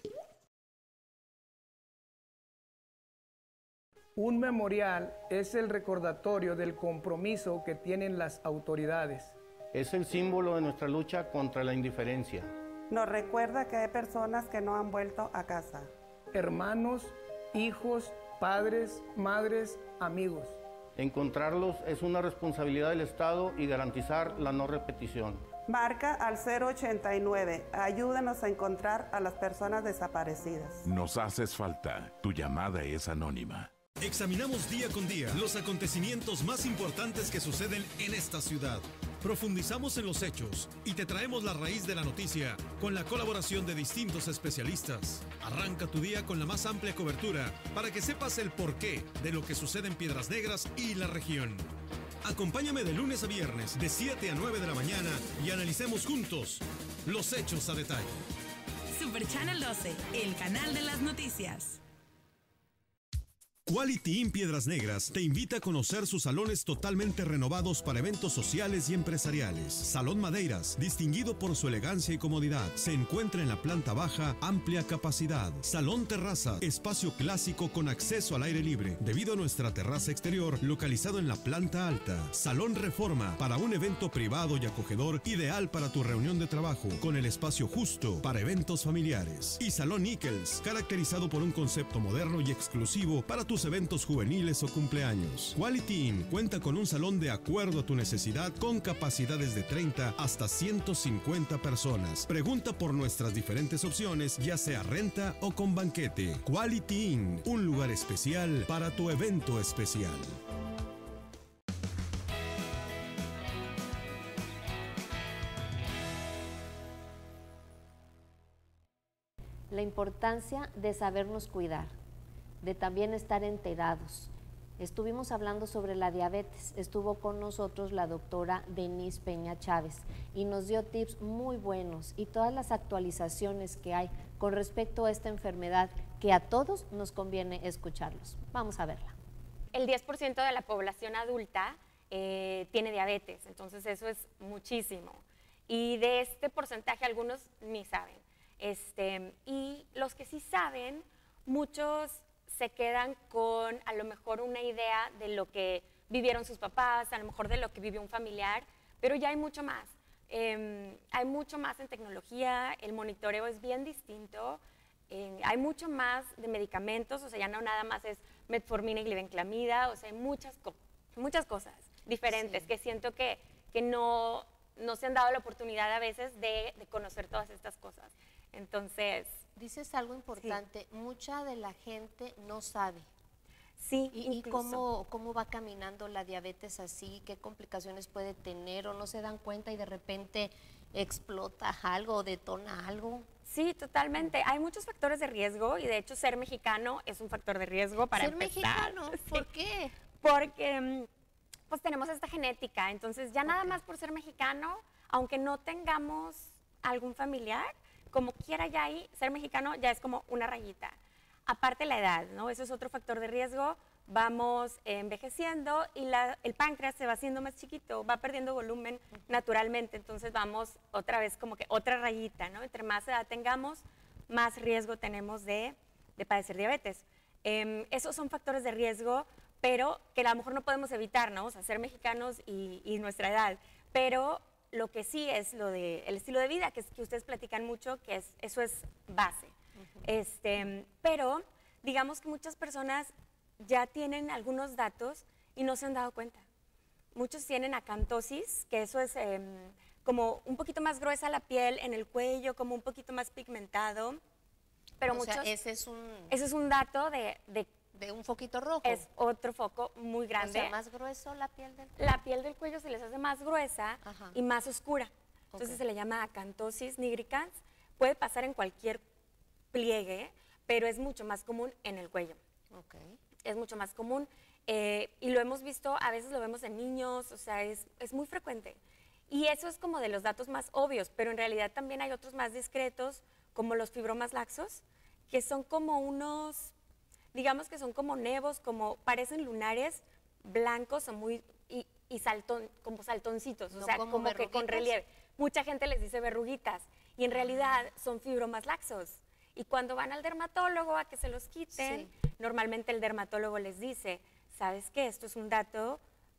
[SPEAKER 6] Un memorial es el recordatorio del compromiso que tienen las autoridades.
[SPEAKER 7] Es el símbolo de nuestra lucha contra la indiferencia.
[SPEAKER 8] Nos recuerda que hay personas que no han vuelto a casa.
[SPEAKER 6] Hermanos, hijos, padres, madres, amigos.
[SPEAKER 7] Encontrarlos es una responsabilidad del Estado y garantizar la no repetición.
[SPEAKER 8] Marca al cero ochenta y nueve. Ayúdanos a encontrar a las personas desaparecidas.
[SPEAKER 9] Nos haces falta. Tu llamada es anónima.
[SPEAKER 10] Examinamos día con día los acontecimientos más importantes que suceden en esta ciudad. Profundizamos en los hechos y te traemos la raíz de la noticia con la colaboración de distintos especialistas. Arranca tu día con la más amplia cobertura para que sepas el porqué de lo que sucede en Piedras Negras y la región. Acompáñame de lunes a viernes de siete a nueve de la mañana y analicemos juntos los hechos a detalle.
[SPEAKER 11] Super Channel doce, el canal de las noticias.
[SPEAKER 21] Quality Inn Piedras Negras te invita a conocer sus salones totalmente renovados para eventos sociales y empresariales. Salón Madeiras, distinguido por su elegancia y comodidad, se encuentra en la planta baja, amplia capacidad. Salón Terraza, espacio clásico con acceso al aire libre, debido a nuestra terraza exterior localizado en la planta alta. Salón Reforma, para un evento privado y acogedor, ideal para tu reunión de trabajo, con el espacio justo para eventos familiares. Y Salón Nichols, caracterizado por un concepto moderno y exclusivo para tus eventos juveniles o cumpleaños. Quality Inn cuenta con un salón de acuerdo a tu necesidad con capacidades de treinta hasta ciento cincuenta personas. Pregunta por nuestras diferentes opciones, ya sea renta o con banquete. Quality Inn, un lugar especial para tu evento especial.
[SPEAKER 3] la importancia de sabernos cuidar, de también estar enterados. Estuvimos hablando sobre la diabetes, estuvo con nosotros la doctora Denise Peña Chávez y nos dio tips muy buenos y todas las actualizaciones que hay con respecto a esta enfermedad que a todos nos conviene escucharlos. Vamos a verla.
[SPEAKER 4] El diez por ciento de la población adulta eh, tiene diabetes, entonces eso es muchísimo. Y de este porcentaje algunos ni saben. Este, y los que sí saben, muchos se quedan con a lo mejor una idea de lo que vivieron sus papás, a lo mejor de lo que vivió un familiar, pero ya hay mucho más. Eh, hay mucho más en tecnología, el monitoreo es bien distinto, eh, hay mucho más de medicamentos, o sea, ya no nada más es metformina y glibenclamida, o sea, hay muchas, co muchas cosas diferentes sí. que siento que, que no, no se han dado la oportunidad a veces de, de conocer todas estas cosas. Entonces...
[SPEAKER 3] Dices algo importante, sí. mucha de la gente no sabe.
[SPEAKER 4] Sí,
[SPEAKER 3] ¿Y, y cómo, cómo va caminando la diabetes así? ¿Qué complicaciones puede tener? ¿O no se dan cuenta y de repente explota algo o detona algo?
[SPEAKER 4] Sí, totalmente. Hay muchos factores de riesgo y de hecho ser mexicano es un factor de riesgo para
[SPEAKER 3] ¿Ser
[SPEAKER 4] empezar.
[SPEAKER 3] mexicano? ¿Por
[SPEAKER 4] sí.
[SPEAKER 3] qué?
[SPEAKER 4] Porque pues tenemos esta genética, entonces ya nada
[SPEAKER 3] okay.
[SPEAKER 4] más por ser mexicano, aunque no tengamos algún familiar, como quiera ya ahí, ser mexicano ya es como una rayita. Aparte la edad, ¿no? Eso es otro factor de riesgo. Vamos envejeciendo y la, el páncreas se va haciendo más chiquito, va perdiendo volumen uh-huh. naturalmente, entonces vamos otra vez como que otra rayita, ¿no? Entre más edad tengamos, más riesgo tenemos de, de padecer diabetes. Eh, esos son factores de riesgo, pero que a lo mejor no podemos evitar, ¿no? O sea, ser mexicanos y, y nuestra edad, pero... Lo que sí es lo de el estilo de vida, que es que ustedes platican mucho, que es, eso es base. Uh-huh. este, pero digamos que muchas personas ya tienen algunos datos y no se han dado cuenta. Muchos tienen acantosis, que eso es eh, como un poquito más gruesa la piel en el cuello, como un poquito más pigmentado. Pero
[SPEAKER 3] o
[SPEAKER 4] muchos,
[SPEAKER 3] sea, ese es un...
[SPEAKER 4] Ese es un dato de... de
[SPEAKER 3] de un foquito rojo.
[SPEAKER 4] Es otro foco muy grande.
[SPEAKER 3] O sea, más grueso la piel del
[SPEAKER 4] cuello. La piel del cuello se les hace más gruesa Ajá. y más oscura. Entonces okay. se le llama acantosis nigricans. Puede pasar en cualquier pliegue, pero es mucho más común en el cuello.
[SPEAKER 3] Okay.
[SPEAKER 4] Es mucho más común eh, y lo hemos visto, a veces lo vemos en niños, o sea, es, es muy frecuente. Y eso es como de los datos más obvios, pero en realidad también hay otros más discretos, como los fibromas laxos, que son como unos... digamos que son como nevos, como parecen lunares blancos o muy, y, y saltón, como saltoncitos,
[SPEAKER 3] no
[SPEAKER 4] o sea,
[SPEAKER 3] como,
[SPEAKER 4] como que con relieve. Mucha gente les dice verruguitas y en realidad son fibromas laxos. Y cuando van al dermatólogo a que se los quiten, sí. normalmente el dermatólogo les dice, ¿sabes qué? Esto es un dato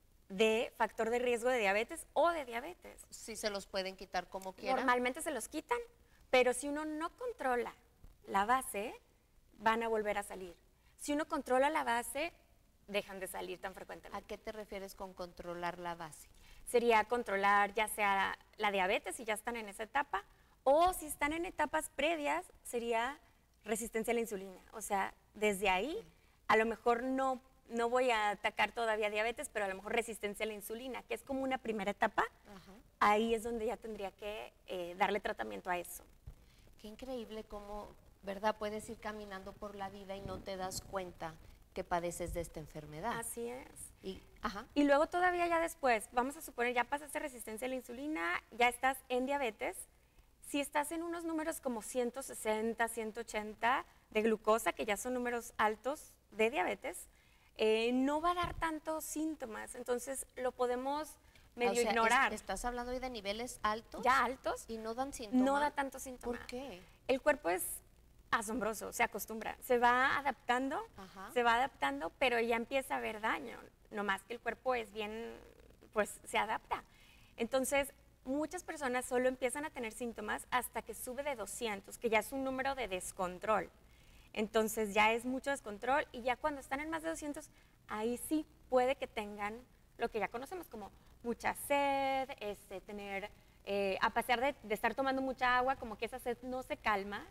[SPEAKER 4] de factor de riesgo de diabetes o de diabetes.
[SPEAKER 3] Sí, se los pueden quitar como quieran.
[SPEAKER 4] Normalmente se los quitan, pero si uno no controla la base, van a volver a salir. Si uno controla la base, dejan de salir tan frecuentemente.
[SPEAKER 3] ¿A qué te refieres con controlar la base?
[SPEAKER 4] Sería controlar ya sea la diabetes, si ya están en esa etapa, o si están en etapas previas, sería resistencia a la insulina. O sea, desde ahí, a lo mejor no, no voy a atacar todavía diabetes, pero a lo mejor resistencia a la insulina, que es como una primera etapa, Ajá. ahí es donde ya tendría que eh, darle tratamiento a eso.
[SPEAKER 3] Qué increíble cómo... ¿verdad? Puedes ir caminando por la vida y no te das cuenta que padeces de esta enfermedad.
[SPEAKER 4] Así es.
[SPEAKER 3] Y, ajá.
[SPEAKER 4] y luego todavía ya después, vamos a suponer, ya pasaste resistencia a la insulina, ya estás en diabetes. Si estás en unos números como ciento sesenta, ciento ochenta de glucosa, que ya son números altos de diabetes, eh, no va a dar tantos síntomas. Entonces lo podemos medio
[SPEAKER 3] o sea,
[SPEAKER 4] ignorar.
[SPEAKER 3] Es, ¿Estás hablando hoy de niveles altos?
[SPEAKER 4] Ya altos.
[SPEAKER 3] ¿Y no dan síntomas?
[SPEAKER 4] No da tantos síntomas.
[SPEAKER 3] ¿Por qué?
[SPEAKER 4] El cuerpo es... asombroso, se acostumbra, se va adaptando, Ajá. se va adaptando, pero ya empieza a haber daño, no más que el cuerpo es bien, pues se adapta. Entonces, muchas personas solo empiezan a tener síntomas hasta que sube de doscientos, que ya es un número de descontrol. Entonces ya es mucho descontrol y ya cuando están en más de doscientos, ahí sí puede que tengan lo que ya conocemos como mucha sed, este, tener, eh, a pesar de, de estar tomando mucha agua, como que esa sed no se calma,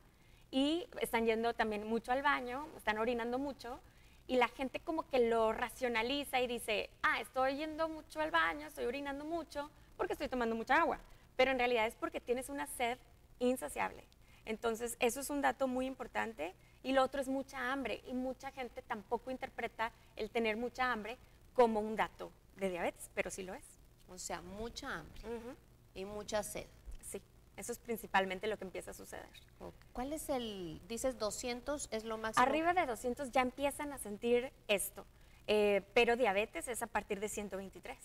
[SPEAKER 4] y están yendo también mucho al baño, están orinando mucho, y la gente como que lo racionaliza y dice, ah, estoy yendo mucho al baño, estoy orinando mucho, porque estoy tomando mucha agua. Pero en realidad es porque tienes una sed insaciable, Entonces, eso es un dato muy importante. Y lo otro es mucha hambre. Y mucha gente tampoco interpreta el tener mucha hambre como un dato de diabetes, pero sí lo es.
[SPEAKER 3] O sea, mucha hambre y mucha sed.
[SPEAKER 4] Sí, eso es principalmente lo que empieza a suceder.
[SPEAKER 3] Okay. ¿Cuál es el, dices doscientos es lo máximo?
[SPEAKER 4] Arriba de doscientos ya empiezan a sentir esto, eh, pero diabetes es a partir de ciento veintitrés.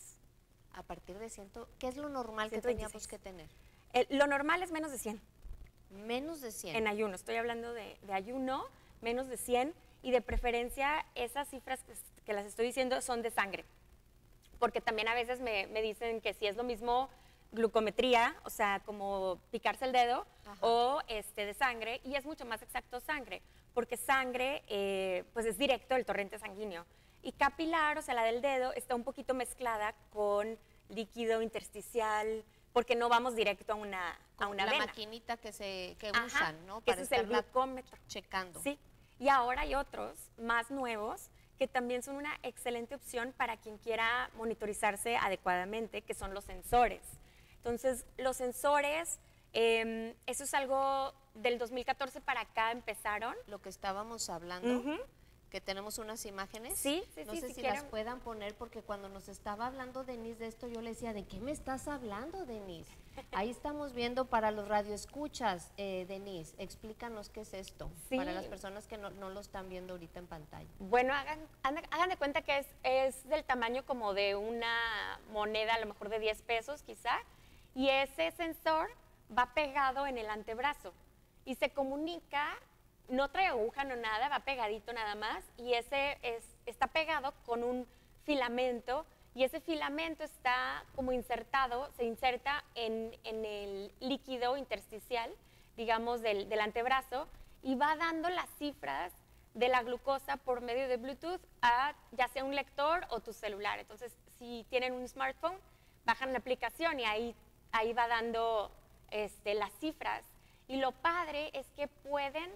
[SPEAKER 3] A partir de cien, ¿qué es lo normal
[SPEAKER 4] ciento veintiséis.
[SPEAKER 3] Que teníamos que tener?
[SPEAKER 4] Eh, lo normal es menos de cien.
[SPEAKER 3] Menos de cien.
[SPEAKER 4] En ayuno, estoy hablando de, de ayuno, menos de cien, y de preferencia esas cifras que, que las estoy diciendo son de sangre, porque también a veces me, me dicen que si es lo mismo glucometría, o sea, como picarse el dedo, ajá, o este, de sangre, y es mucho más exacto sangre, porque sangre eh, pues es directo del torrente sanguíneo, y capilar, o sea, la del dedo, está un poquito mezclada con líquido intersticial, porque no vamos directo a una, a una
[SPEAKER 3] la
[SPEAKER 4] vena.
[SPEAKER 3] maquinita que se que
[SPEAKER 4] Ajá,
[SPEAKER 3] usan, ¿no?
[SPEAKER 4] Para ese es el glucómetro.
[SPEAKER 3] Checando.
[SPEAKER 4] Sí, y ahora hay otros más nuevos que también son una excelente opción para quien quiera monitorizarse adecuadamente, que son los sensores. Entonces, los sensores, eh, eso es algo del dos mil catorce para acá empezaron.
[SPEAKER 3] Lo que estábamos hablando.
[SPEAKER 4] Uh-huh.
[SPEAKER 3] Que tenemos unas imágenes.
[SPEAKER 4] Sí, sí,
[SPEAKER 3] no
[SPEAKER 4] sí.
[SPEAKER 3] sé
[SPEAKER 4] si
[SPEAKER 3] si
[SPEAKER 4] quieren.
[SPEAKER 3] las puedan poner, porque cuando nos estaba hablando Denise de esto, yo le decía, ¿de qué me estás hablando, Denise? Ahí estamos viendo para los radioescuchas, eh, Denise, explícanos qué es esto,
[SPEAKER 4] sí,
[SPEAKER 3] para las personas que no, no lo están viendo ahorita en pantalla.
[SPEAKER 4] Bueno, hagan, hagan de cuenta que es, es del tamaño como de una moneda, a lo mejor de diez pesos quizá, y ese sensor va pegado en el antebrazo y se comunica. No trae aguja, no nada, va pegadito nada más, y ese es, está pegado con un filamento, y ese filamento está como insertado, se inserta en, en el líquido intersticial, digamos, del, del antebrazo, y va dando las cifras de la glucosa por medio de Bluetooth a ya sea un lector o tu celular. Entonces, si tienen un smartphone, bajan la aplicación y ahí, ahí va dando este, las cifras. Y lo padre es que pueden...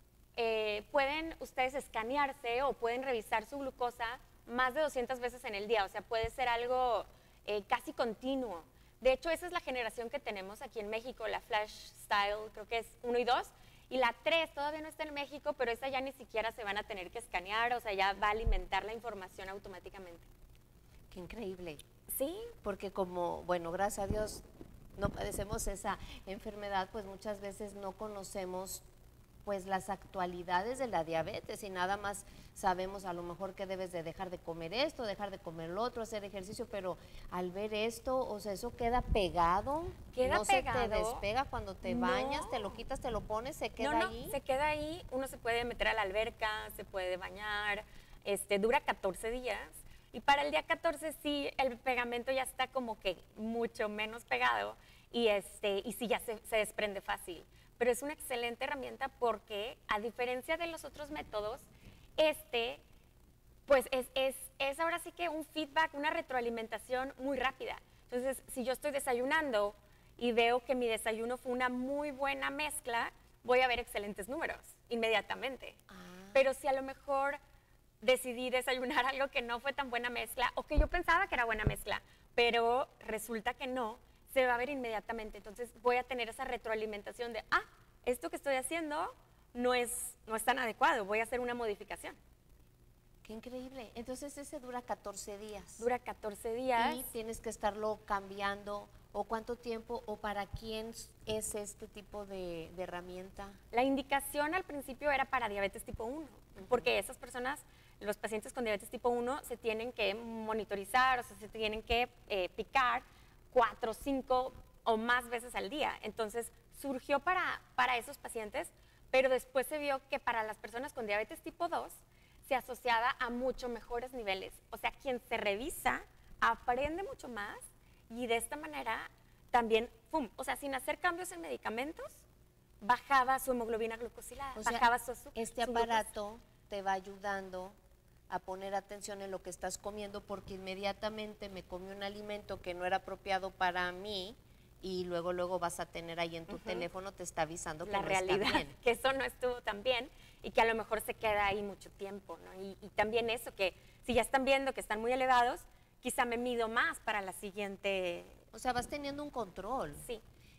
[SPEAKER 4] Eh, pueden ustedes escanearse o pueden revisar su glucosa más de doscientas veces en el día, o sea, puede ser algo eh, casi continuo. De hecho, esa es la generación que tenemos aquí en México, la Flash Style, creo que es uno y dos, y la tres todavía no está en México, pero esa ya ni siquiera se van a tener que escanear, o sea, ya va a alimentar la información automáticamente.
[SPEAKER 3] Qué increíble.
[SPEAKER 4] Sí.
[SPEAKER 3] Porque como, bueno, gracias a Dios no padecemos esa enfermedad, pues muchas veces no conocemos pues las actualidades de la diabetes y nada más sabemos a lo mejor que debes de dejar de comer esto, dejar de comer lo otro, hacer ejercicio, pero al ver esto, o sea, eso queda pegado,
[SPEAKER 4] queda
[SPEAKER 3] no
[SPEAKER 4] pegado.
[SPEAKER 3] Se te despega cuando te
[SPEAKER 4] No.
[SPEAKER 3] bañas, te lo quitas, te lo pones, se queda
[SPEAKER 4] no, no,
[SPEAKER 3] ahí.
[SPEAKER 4] se queda ahí, uno se puede meter a la alberca, se puede bañar, este, dura catorce días, y para el día catorce sí, el pegamento ya está como que mucho menos pegado, y, este, y sí ya se, se desprende fácil. Pero es una excelente herramienta porque, a diferencia de los otros métodos, este, pues es, es, es ahora sí que un feedback, una retroalimentación muy rápida. Entonces, si yo estoy desayunando y veo que mi desayuno fue una muy buena mezcla, voy a ver excelentes números inmediatamente. Ah. Pero si a lo mejor decidí desayunar algo que no fue tan buena mezcla, o que yo pensaba que era buena mezcla, pero resulta que no, se va a ver inmediatamente. Entonces voy a tener esa retroalimentación de, ah, esto que estoy haciendo no es, no es tan adecuado, voy a hacer una modificación.
[SPEAKER 3] Qué increíble. Entonces ese dura catorce días.
[SPEAKER 4] Dura catorce días.
[SPEAKER 3] Y tienes que estarlo cambiando, o cuánto tiempo, o para quién es este tipo de, de herramienta.
[SPEAKER 4] La indicación al principio era para diabetes tipo uno, uh-huh. porque esas personas, los pacientes con diabetes tipo uno, se tienen que monitorizar, o sea, se tienen que eh, picar cuatro, cinco o más veces al día. Entonces, surgió para, para esos pacientes, pero después se vio que para las personas con diabetes tipo dos se asociaba a mucho mejores niveles. O sea, quien se revisa aprende mucho más y de esta manera también, ¡pum! O sea, sin hacer cambios en medicamentos, bajaba su hemoglobina glucosilada,
[SPEAKER 3] o sea,
[SPEAKER 4] bajaba su azúcar.
[SPEAKER 3] Este aparato te va ayudando a poner atención en lo que estás comiendo, porque inmediatamente me comí un alimento que no era apropiado para mí y luego luego vas a tener ahí en tu uh-huh. teléfono, te está avisando que
[SPEAKER 4] la
[SPEAKER 3] no
[SPEAKER 4] realidad,
[SPEAKER 3] está bien.
[SPEAKER 4] Que eso no estuvo tan bien y que a lo mejor se queda ahí mucho tiempo, ¿no? Y, y también eso, que si ya están viendo que están muy elevados, quizá me mido más para la siguiente.
[SPEAKER 3] O sea, vas teniendo un control.
[SPEAKER 4] Sí.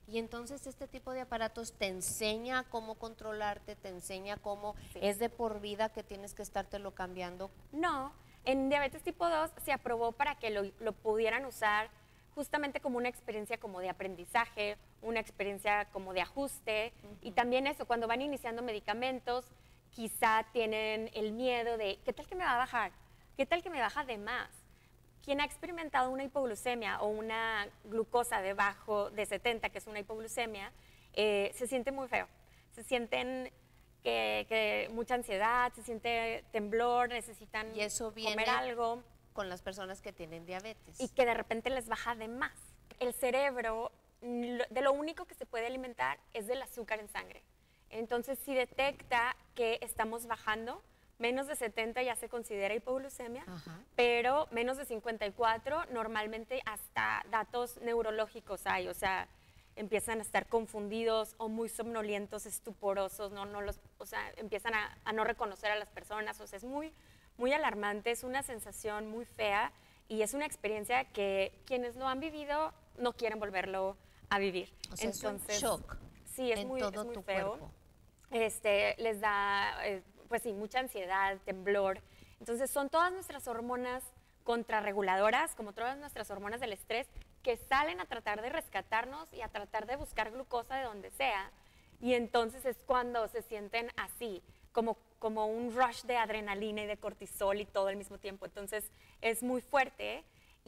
[SPEAKER 3] Y entonces este tipo de aparatos te enseña cómo controlarte, te enseña cómo sí. es de por vida que tienes que estártelo cambiando.
[SPEAKER 4] No, en diabetes tipo dos se aprobó para que lo, lo pudieran usar justamente como una experiencia como de aprendizaje, una experiencia como de ajuste, uh-huh. y también eso, cuando van iniciando medicamentos, quizá tienen el miedo de, ¿qué tal que me va a bajar? ¿Qué tal que me baja de más? Quien ha experimentado una hipoglucemia o una glucosa debajo de setenta, que es una hipoglucemia, eh, se siente muy feo. Se sienten que, que mucha ansiedad, se siente temblor, necesitan
[SPEAKER 3] y eso viene
[SPEAKER 4] comer algo.
[SPEAKER 3] Con las personas que tienen diabetes.
[SPEAKER 4] Y que de repente les baja de más. El cerebro, de lo único que se puede alimentar es del azúcar en sangre. Entonces, si detecta que estamos bajando, menos de setenta ya se considera hipoglucemia, Ajá. pero menos de cincuenta y cuatro normalmente hasta datos neurológicos hay, o sea, empiezan a estar confundidos o muy somnolientos, estuporosos, no, no los, o sea, empiezan a, a no reconocer a las personas, o sea, es muy, muy alarmante, es una sensación muy fea y es una experiencia que quienes lo han vivido no quieren volverlo a vivir.
[SPEAKER 3] O sea, entonces, es un shock.
[SPEAKER 4] Sí, es
[SPEAKER 3] en
[SPEAKER 4] muy,
[SPEAKER 3] todo
[SPEAKER 4] es muy
[SPEAKER 3] tu
[SPEAKER 4] feo.
[SPEAKER 3] Cuerpo.
[SPEAKER 4] Este, les da, eh, pues sí, mucha ansiedad, temblor. Entonces, son todas nuestras hormonas contrarreguladoras, como todas nuestras hormonas del estrés, que salen a tratar de rescatarnos y a tratar de buscar glucosa de donde sea. Y entonces es cuando se sienten así, como, como un rush de adrenalina y de cortisol y todo al mismo tiempo. Entonces, es muy fuerte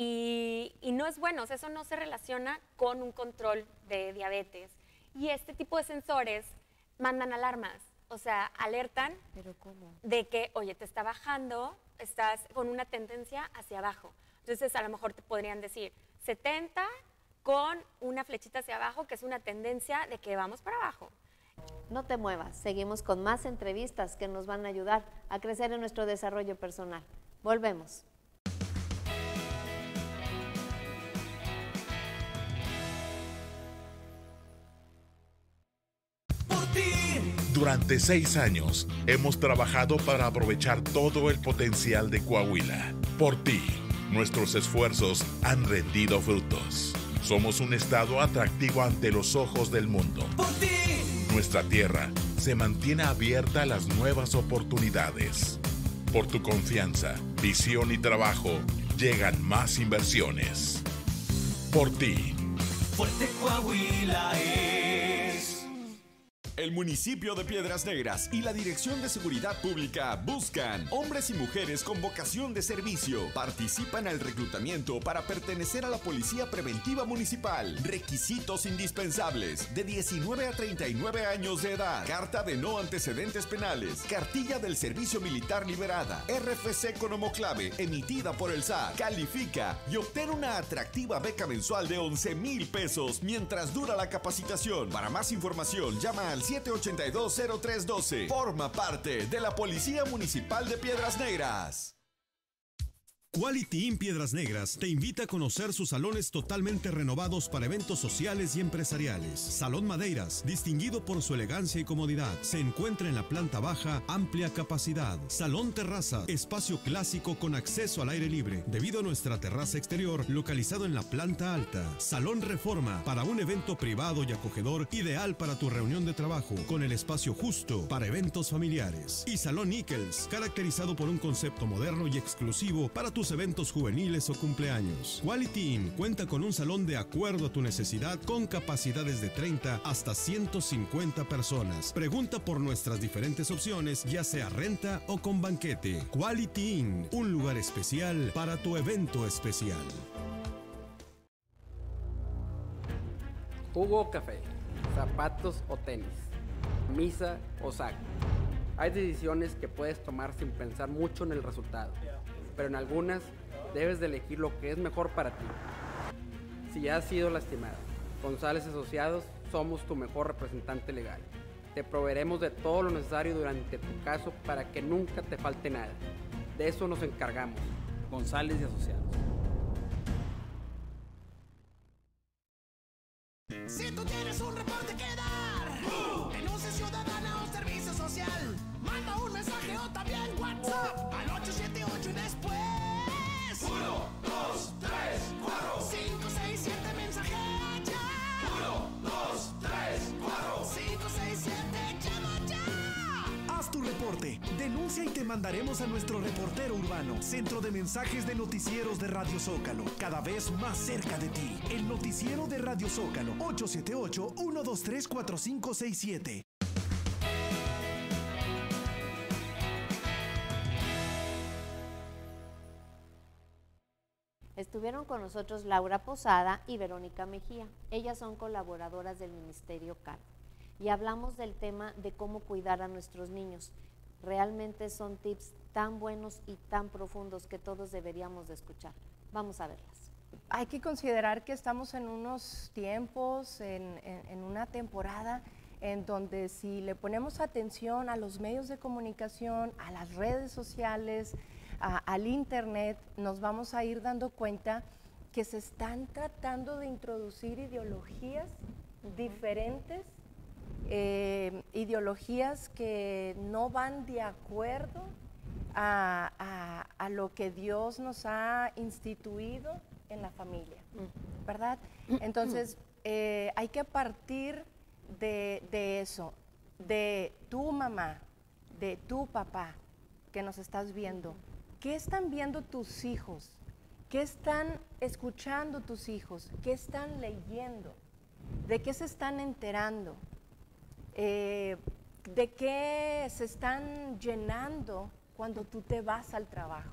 [SPEAKER 4] y, y no es bueno. O sea, eso no se relaciona con un control de diabetes. Y este tipo de sensores mandan alarmas, o sea, alertan
[SPEAKER 3] ¿Pero cómo?
[SPEAKER 4] de que, oye, te está bajando, estás con una tendencia hacia abajo. Entonces, a lo mejor te podrían decir setenta con una flechita hacia abajo, que es una tendencia de que vamos para abajo.
[SPEAKER 3] No te muevas, seguimos con más entrevistas que nos van a ayudar a crecer en nuestro desarrollo personal. Volvemos.
[SPEAKER 9] Durante seis años hemos trabajado para aprovechar todo el potencial de Coahuila. Por ti, nuestros esfuerzos han rendido frutos. Somos un estado atractivo ante los ojos del mundo.
[SPEAKER 1] Por ti.
[SPEAKER 9] Nuestra tierra se mantiene abierta a las nuevas oportunidades. Por tu confianza, visión y trabajo, llegan más inversiones. Por ti.
[SPEAKER 1] Fuerte Coahuila es.
[SPEAKER 21] El municipio de Piedras Negras y la Dirección de Seguridad Pública buscan hombres y mujeres con vocación de servicio. Participan al reclutamiento para pertenecer a la Policía Preventiva Municipal. Requisitos indispensables: de diecinueve a treinta y nueve años de edad, carta de no antecedentes penales, cartilla del servicio militar liberada, R F C con homoclave emitida por el S A T. Califica y obtén una atractiva beca mensual de once mil pesos mientras dura la capacitación. Para más información, llama al siete ochenta y dos, cero tres doce. Forma parte de la Policía Municipal de Piedras Negras.
[SPEAKER 10] Quality Inn Piedras Negras te invita a conocer sus salones totalmente renovados para eventos sociales y empresariales. Salón Madeiras, distinguido por su elegancia y comodidad, se encuentra en la planta baja, amplia capacidad. Salón Terraza, espacio clásico con acceso al aire libre, debido a nuestra terraza exterior localizado en la planta alta. Salón Reforma, para un evento privado y acogedor, ideal para tu reunión de trabajo, con el espacio justo para eventos familiares. Y Salón Nichols, caracterizado por un concepto moderno y exclusivo para tus eventos juveniles o cumpleaños. Quality Inn cuenta con un salón de acuerdo a tu necesidad con capacidades de treinta hasta ciento cincuenta personas. Pregunta por nuestras diferentes opciones, ya sea renta o con banquete. Quality Inn, un lugar especial para tu evento especial.
[SPEAKER 12] Jugo o café, zapatos o tenis, misa o saco. Hay decisiones que puedes tomar sin pensar mucho en el resultado, pero en algunas debes de elegir lo que es mejor para ti. Si has sido lastimada, González Asociados somos tu mejor representante legal. Te proveeremos de todo lo necesario durante tu caso para que nunca te falte nada. De eso nos encargamos. González y Asociados.
[SPEAKER 1] Si tú tienes un reporte que dar, uh, denuncia ciudadana o servicio social, manda un mensaje o también WhatsApp al ocho siete ocho y después uno, dos, tres, cuatro, cinco, seis, siete, mensaje ya. uno, dos,
[SPEAKER 13] Denuncia y te mandaremos a nuestro reportero urbano, Centro de Mensajes de Noticieros de Radio Zócalo, cada vez más cerca de ti. El noticiero de Radio Zócalo, ocho siete ocho, uno dos tres, cuatro cinco seis siete.
[SPEAKER 3] Estuvieron con nosotros Laura Posada y Verónica Mejía. Ellas son colaboradoras del Ministerio C A R y hablamos del tema de cómo cuidar a nuestros niños. Realmente son tips tan buenos y tan profundos que todos deberíamos de escuchar. Vamos a verlas.
[SPEAKER 14] Hay que considerar que estamos en unos tiempos, en, en, en una temporada en donde si le ponemos atención a los medios de comunicación, a las redes sociales, a, al internet, nos vamos a ir dando cuenta que se están tratando de introducir ideologías uh-huh. diferentes, eh, ideologías que no van de acuerdo a, a, a lo que Dios nos ha instituido en la familia, uh-huh. ¿verdad? Entonces, eh, hay que partir de, de eso, de tu mamá, de tu papá, que nos estás viendo. ¿Qué están viendo tus hijos? ¿Qué están escuchando tus hijos? ¿Qué están leyendo? ¿De qué se están enterando? Eh, ¿De qué se están llenando cuando tú te vas al trabajo?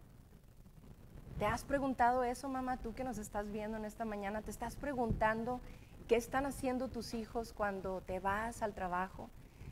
[SPEAKER 14] ¿Te has preguntado eso, mamá, tú que nos estás viendo en esta mañana? ¿Te estás preguntando qué están haciendo tus hijos cuando te vas al trabajo?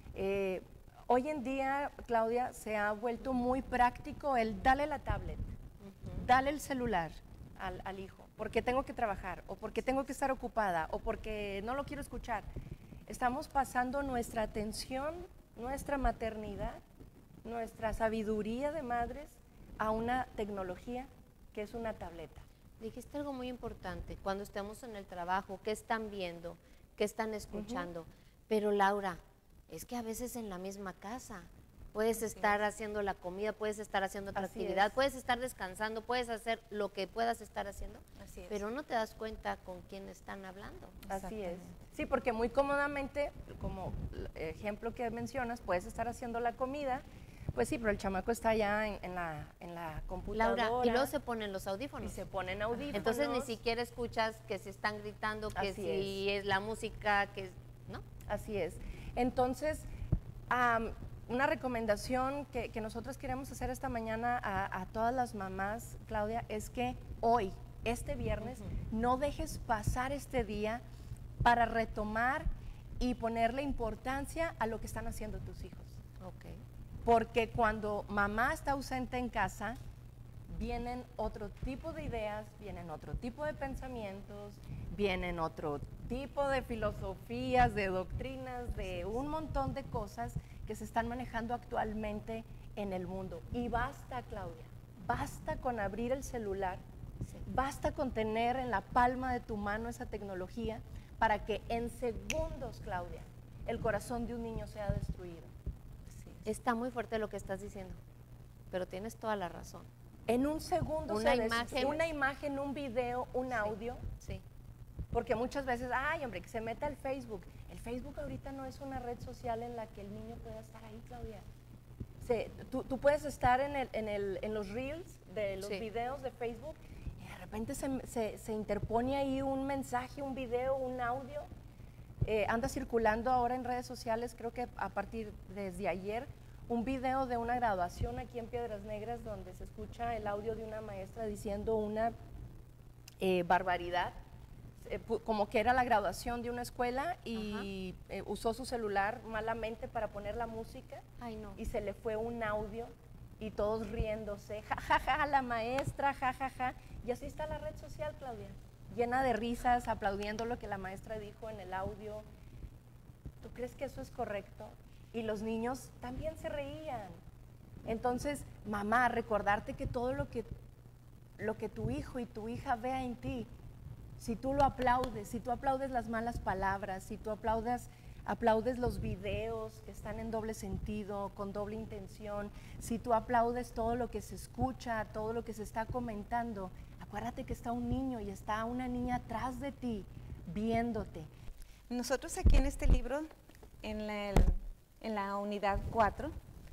[SPEAKER 14] Eh, hoy en día, Claudia, se ha vuelto muy práctico el dale la tablet, uh-huh. dale el celular al, al hijo, porque tengo que trabajar, o porque tengo que estar ocupada, o porque no lo quiero escuchar. Estamos pasando nuestra atención, nuestra maternidad, nuestra sabiduría de madres a una tecnología que es una tableta.
[SPEAKER 3] Dijiste algo muy importante, cuando estemos en el trabajo, ¿qué están viendo? ¿Qué están escuchando? Uh-huh. Pero Laura, es que a veces en la misma casa puedes Así estar es. haciendo la comida, puedes estar haciendo otra Así actividad, es. puedes estar descansando, puedes hacer lo que puedas estar haciendo, Así es. pero no te das cuenta con quién están hablando.
[SPEAKER 14] Así es. Sí, porque muy cómodamente, como ejemplo que mencionas, puedes estar haciendo la comida. Pues sí, pero el chamaco está allá en, en, la, en la computadora.
[SPEAKER 3] Laura, y luego se ponen los audífonos.
[SPEAKER 14] Y se ponen audífonos.
[SPEAKER 3] Entonces ni siquiera escuchas que se están gritando, que Así si es. es la música, que ¿no?
[SPEAKER 14] Así es. Entonces, um, una recomendación que, que nosotros queremos hacer esta mañana a, a todas las mamás, Claudia, es que hoy, este viernes, uh-huh. no dejes pasar este día para retomar y ponerle importancia a lo que están haciendo tus hijos.
[SPEAKER 3] Okay.
[SPEAKER 14] Porque cuando mamá está ausente en casa, vienen otro tipo de ideas, vienen otro tipo de pensamientos, vienen otro tipo de filosofías, de doctrinas, de un montón de cosas que se están manejando actualmente en el mundo. Y basta, Claudia, basta con abrir el celular, sí. basta con tener en la palma de tu mano esa tecnología para que en segundos, Claudia, el corazón de un niño sea destruido.
[SPEAKER 3] Está muy fuerte lo que estás diciendo, pero tienes toda la razón.
[SPEAKER 14] En un segundo,
[SPEAKER 3] una
[SPEAKER 14] se
[SPEAKER 3] imagen,
[SPEAKER 14] una imagen, un video, un
[SPEAKER 3] sí,
[SPEAKER 14] audio.
[SPEAKER 3] Sí.
[SPEAKER 14] Porque muchas veces, ay, hombre, que se meta al Facebook. El Facebook ahorita no es una red social en la que el niño pueda estar ahí, Claudia. Se, tú, tú puedes estar en, el, en, el, en los reels de los sí. videos de Facebook y de repente se, se, se interpone ahí un mensaje, un video, un audio. Eh, anda circulando ahora en redes sociales, creo que a partir desde ayer, un video de una graduación aquí en Piedras Negras donde se escucha el audio de una maestra diciendo una eh, barbaridad, eh, como que era la graduación de una escuela y eh, usó su celular malamente para poner la música.
[SPEAKER 3] Ay, no.
[SPEAKER 14] Y se le fue un audio y todos riéndose, jajaja, ja, ja, la maestra, jajaja, ja, ja. Y así está la red social, Claudia, llena de risas, aplaudiendo lo que la maestra dijo en el audio. ¿Tú crees que eso es correcto? Y los niños también se reían. Entonces, mamá, recordarte que todo lo que, lo que tu hijo y tu hija vea en ti, si tú lo aplaudes, si tú aplaudes las malas palabras, si tú aplaudes, aplaudes los videos que están en doble sentido, con doble intención, si tú aplaudes todo lo que se escucha, todo lo que se está comentando, acuérdate que está un niño y está una niña atrás de ti, viéndote.
[SPEAKER 15] Nosotros aquí en este libro, en la, en la unidad cuatro,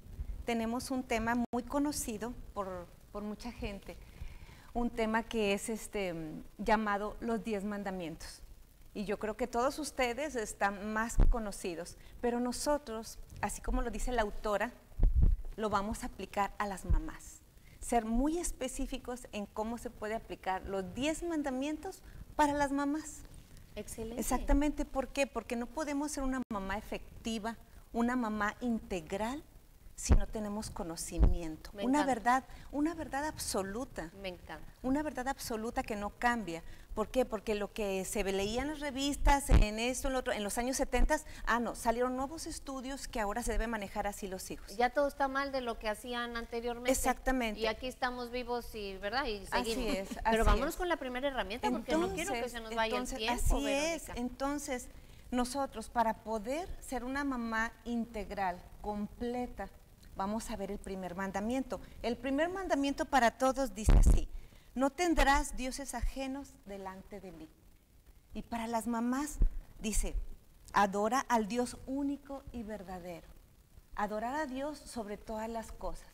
[SPEAKER 15] tenemos un tema muy conocido por, por mucha gente, un tema que es este, llamado los diez mandamientos. Y yo creo que todos ustedes están más que conocidos, pero nosotros, así como lo dice la autora, lo vamos a aplicar a las mamás. Ser muy específicos en cómo se puede aplicar los diez mandamientos para las mamás.
[SPEAKER 3] Excelente.
[SPEAKER 15] Exactamente, ¿por qué? Porque no podemos ser una mamá efectiva, una mamá integral, si no tenemos conocimiento.
[SPEAKER 3] Me
[SPEAKER 15] una
[SPEAKER 3] encanta.
[SPEAKER 15] verdad, una verdad absoluta.
[SPEAKER 3] Me encanta.
[SPEAKER 15] Una verdad absoluta que no cambia. ¿Por qué? Porque lo que se leía en las revistas, en esto, en lo otro, en los años setenta, ah, no, salieron nuevos estudios que ahora se debe manejar así los hijos.
[SPEAKER 3] Ya todo está mal de lo que hacían anteriormente.
[SPEAKER 15] Exactamente.
[SPEAKER 3] Y aquí estamos vivos y, ¿verdad? Y seguimos.
[SPEAKER 15] Así es,
[SPEAKER 3] Pero
[SPEAKER 15] así
[SPEAKER 3] vámonos
[SPEAKER 15] es.
[SPEAKER 3] con la primera herramienta porque no quiero que se nos vaya
[SPEAKER 15] entonces,
[SPEAKER 3] el tiempo,
[SPEAKER 15] así
[SPEAKER 3] Verónica.
[SPEAKER 15] es, entonces nosotros para poder ser una mamá integral, completa, vamos a ver el primer mandamiento. El primer mandamiento para todos dice así: no tendrás dioses ajenos delante de mí. Y para las mamás dice: adora al Dios único y verdadero. Adorar a Dios sobre todas las cosas.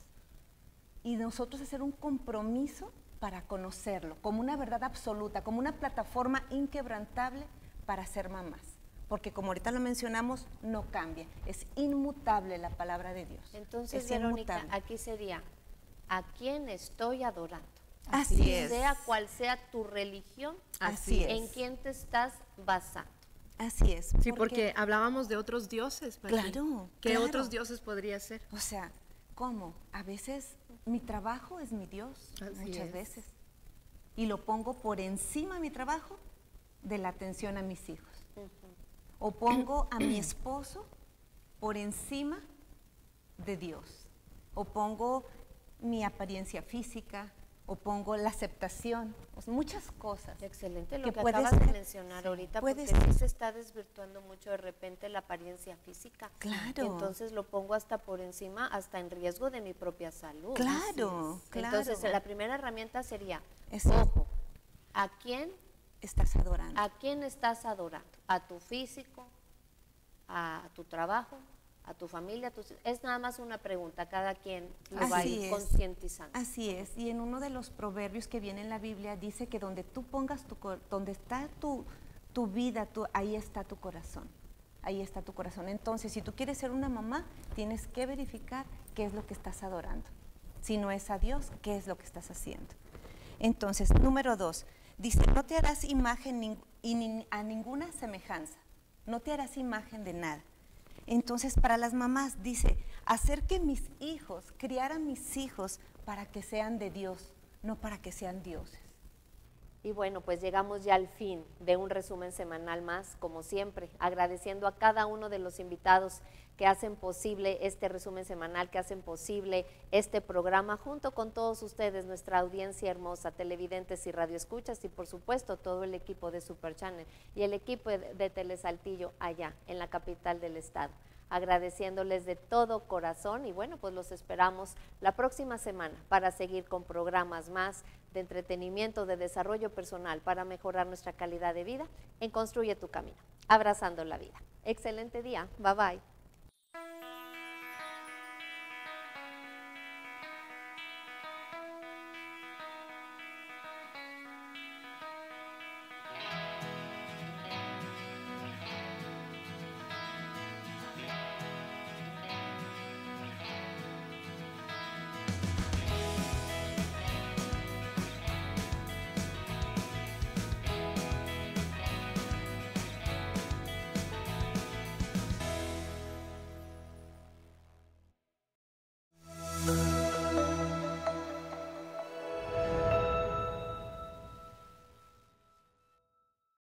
[SPEAKER 15] Y nosotros hacer un compromiso para conocerlo, como una verdad absoluta, como una plataforma inquebrantable para ser mamás. Porque como ahorita lo mencionamos, no cambia, es inmutable la palabra de Dios.
[SPEAKER 3] Entonces,
[SPEAKER 15] es
[SPEAKER 3] Verónica,
[SPEAKER 15] inmutable.
[SPEAKER 3] aquí sería: ¿a quién estoy adorando?
[SPEAKER 15] Así es.
[SPEAKER 3] Sea cual sea tu religión,
[SPEAKER 15] Así es.
[SPEAKER 3] ¿en quién te estás basando?
[SPEAKER 15] Así es.
[SPEAKER 14] Sí, porque hablábamos de otros dioses. Pati.
[SPEAKER 15] Claro,
[SPEAKER 14] ¿Qué
[SPEAKER 15] claro.
[SPEAKER 14] otros dioses podría ser?
[SPEAKER 15] O sea, ¿cómo? A veces mi trabajo es mi Dios,
[SPEAKER 14] Así
[SPEAKER 15] muchas
[SPEAKER 14] es.
[SPEAKER 15] veces. Y lo pongo por encima de mi trabajo de la atención a mis hijos. O pongo a mi esposo por encima de Dios. O pongo mi apariencia física, o pongo la aceptación, o sea, muchas cosas.
[SPEAKER 3] Excelente lo que,
[SPEAKER 15] puede
[SPEAKER 3] acabas de
[SPEAKER 15] ser.
[SPEAKER 3] mencionar
[SPEAKER 15] Sí,
[SPEAKER 3] ahorita,
[SPEAKER 15] puede
[SPEAKER 3] porque sí
[SPEAKER 15] ser.
[SPEAKER 3] se está desvirtuando mucho de repente la apariencia física.
[SPEAKER 15] Claro.
[SPEAKER 3] Y entonces lo pongo hasta por encima, hasta en riesgo de mi propia salud.
[SPEAKER 15] Claro,
[SPEAKER 3] Así es. Entonces
[SPEAKER 15] claro.
[SPEAKER 3] la primera herramienta sería,
[SPEAKER 15] Es-
[SPEAKER 3] ojo, ¿a quién
[SPEAKER 15] estás adorando?
[SPEAKER 3] ¿A quién estás adorando? ¿A tu físico? ¿A tu trabajo? ¿A tu familia? A tus... Es nada más una pregunta, cada quien lo va a
[SPEAKER 15] Así
[SPEAKER 3] ir
[SPEAKER 15] es.
[SPEAKER 3] concientizando.
[SPEAKER 15] Así es, y en uno de los proverbios que viene en la Biblia dice que donde tú pongas tu cor- donde está tu, tu vida, tu- ahí está tu corazón. Ahí está tu corazón. Entonces, si tú quieres ser una mamá, tienes que verificar qué es lo que estás adorando. Si no es a Dios, ¿qué es lo que estás haciendo? Entonces, número dos, dice, no te harás imagen nin- y ni- a ninguna semejanza. No te harás imagen de nada. Entonces, para las mamás dice, hacer que mis hijos, criar a mis hijos para que sean de Dios, no para que sean dioses.
[SPEAKER 3] Y bueno, pues llegamos ya al fin de un resumen semanal más, como siempre, agradeciendo a cada uno de los invitados que hacen posible este resumen semanal, que hacen posible este programa, junto con todos ustedes, nuestra audiencia hermosa, televidentes y radioescuchas, y por supuesto todo el equipo de Super Channel y el equipo de, de Telesaltillo allá, en la capital del estado. Agradeciéndoles de todo corazón y bueno, pues los esperamos la próxima semana para seguir con programas más de entretenimiento, de desarrollo personal para mejorar nuestra calidad de vida en Construye tu Camino, abrazando la vida. Excelente día, bye bye.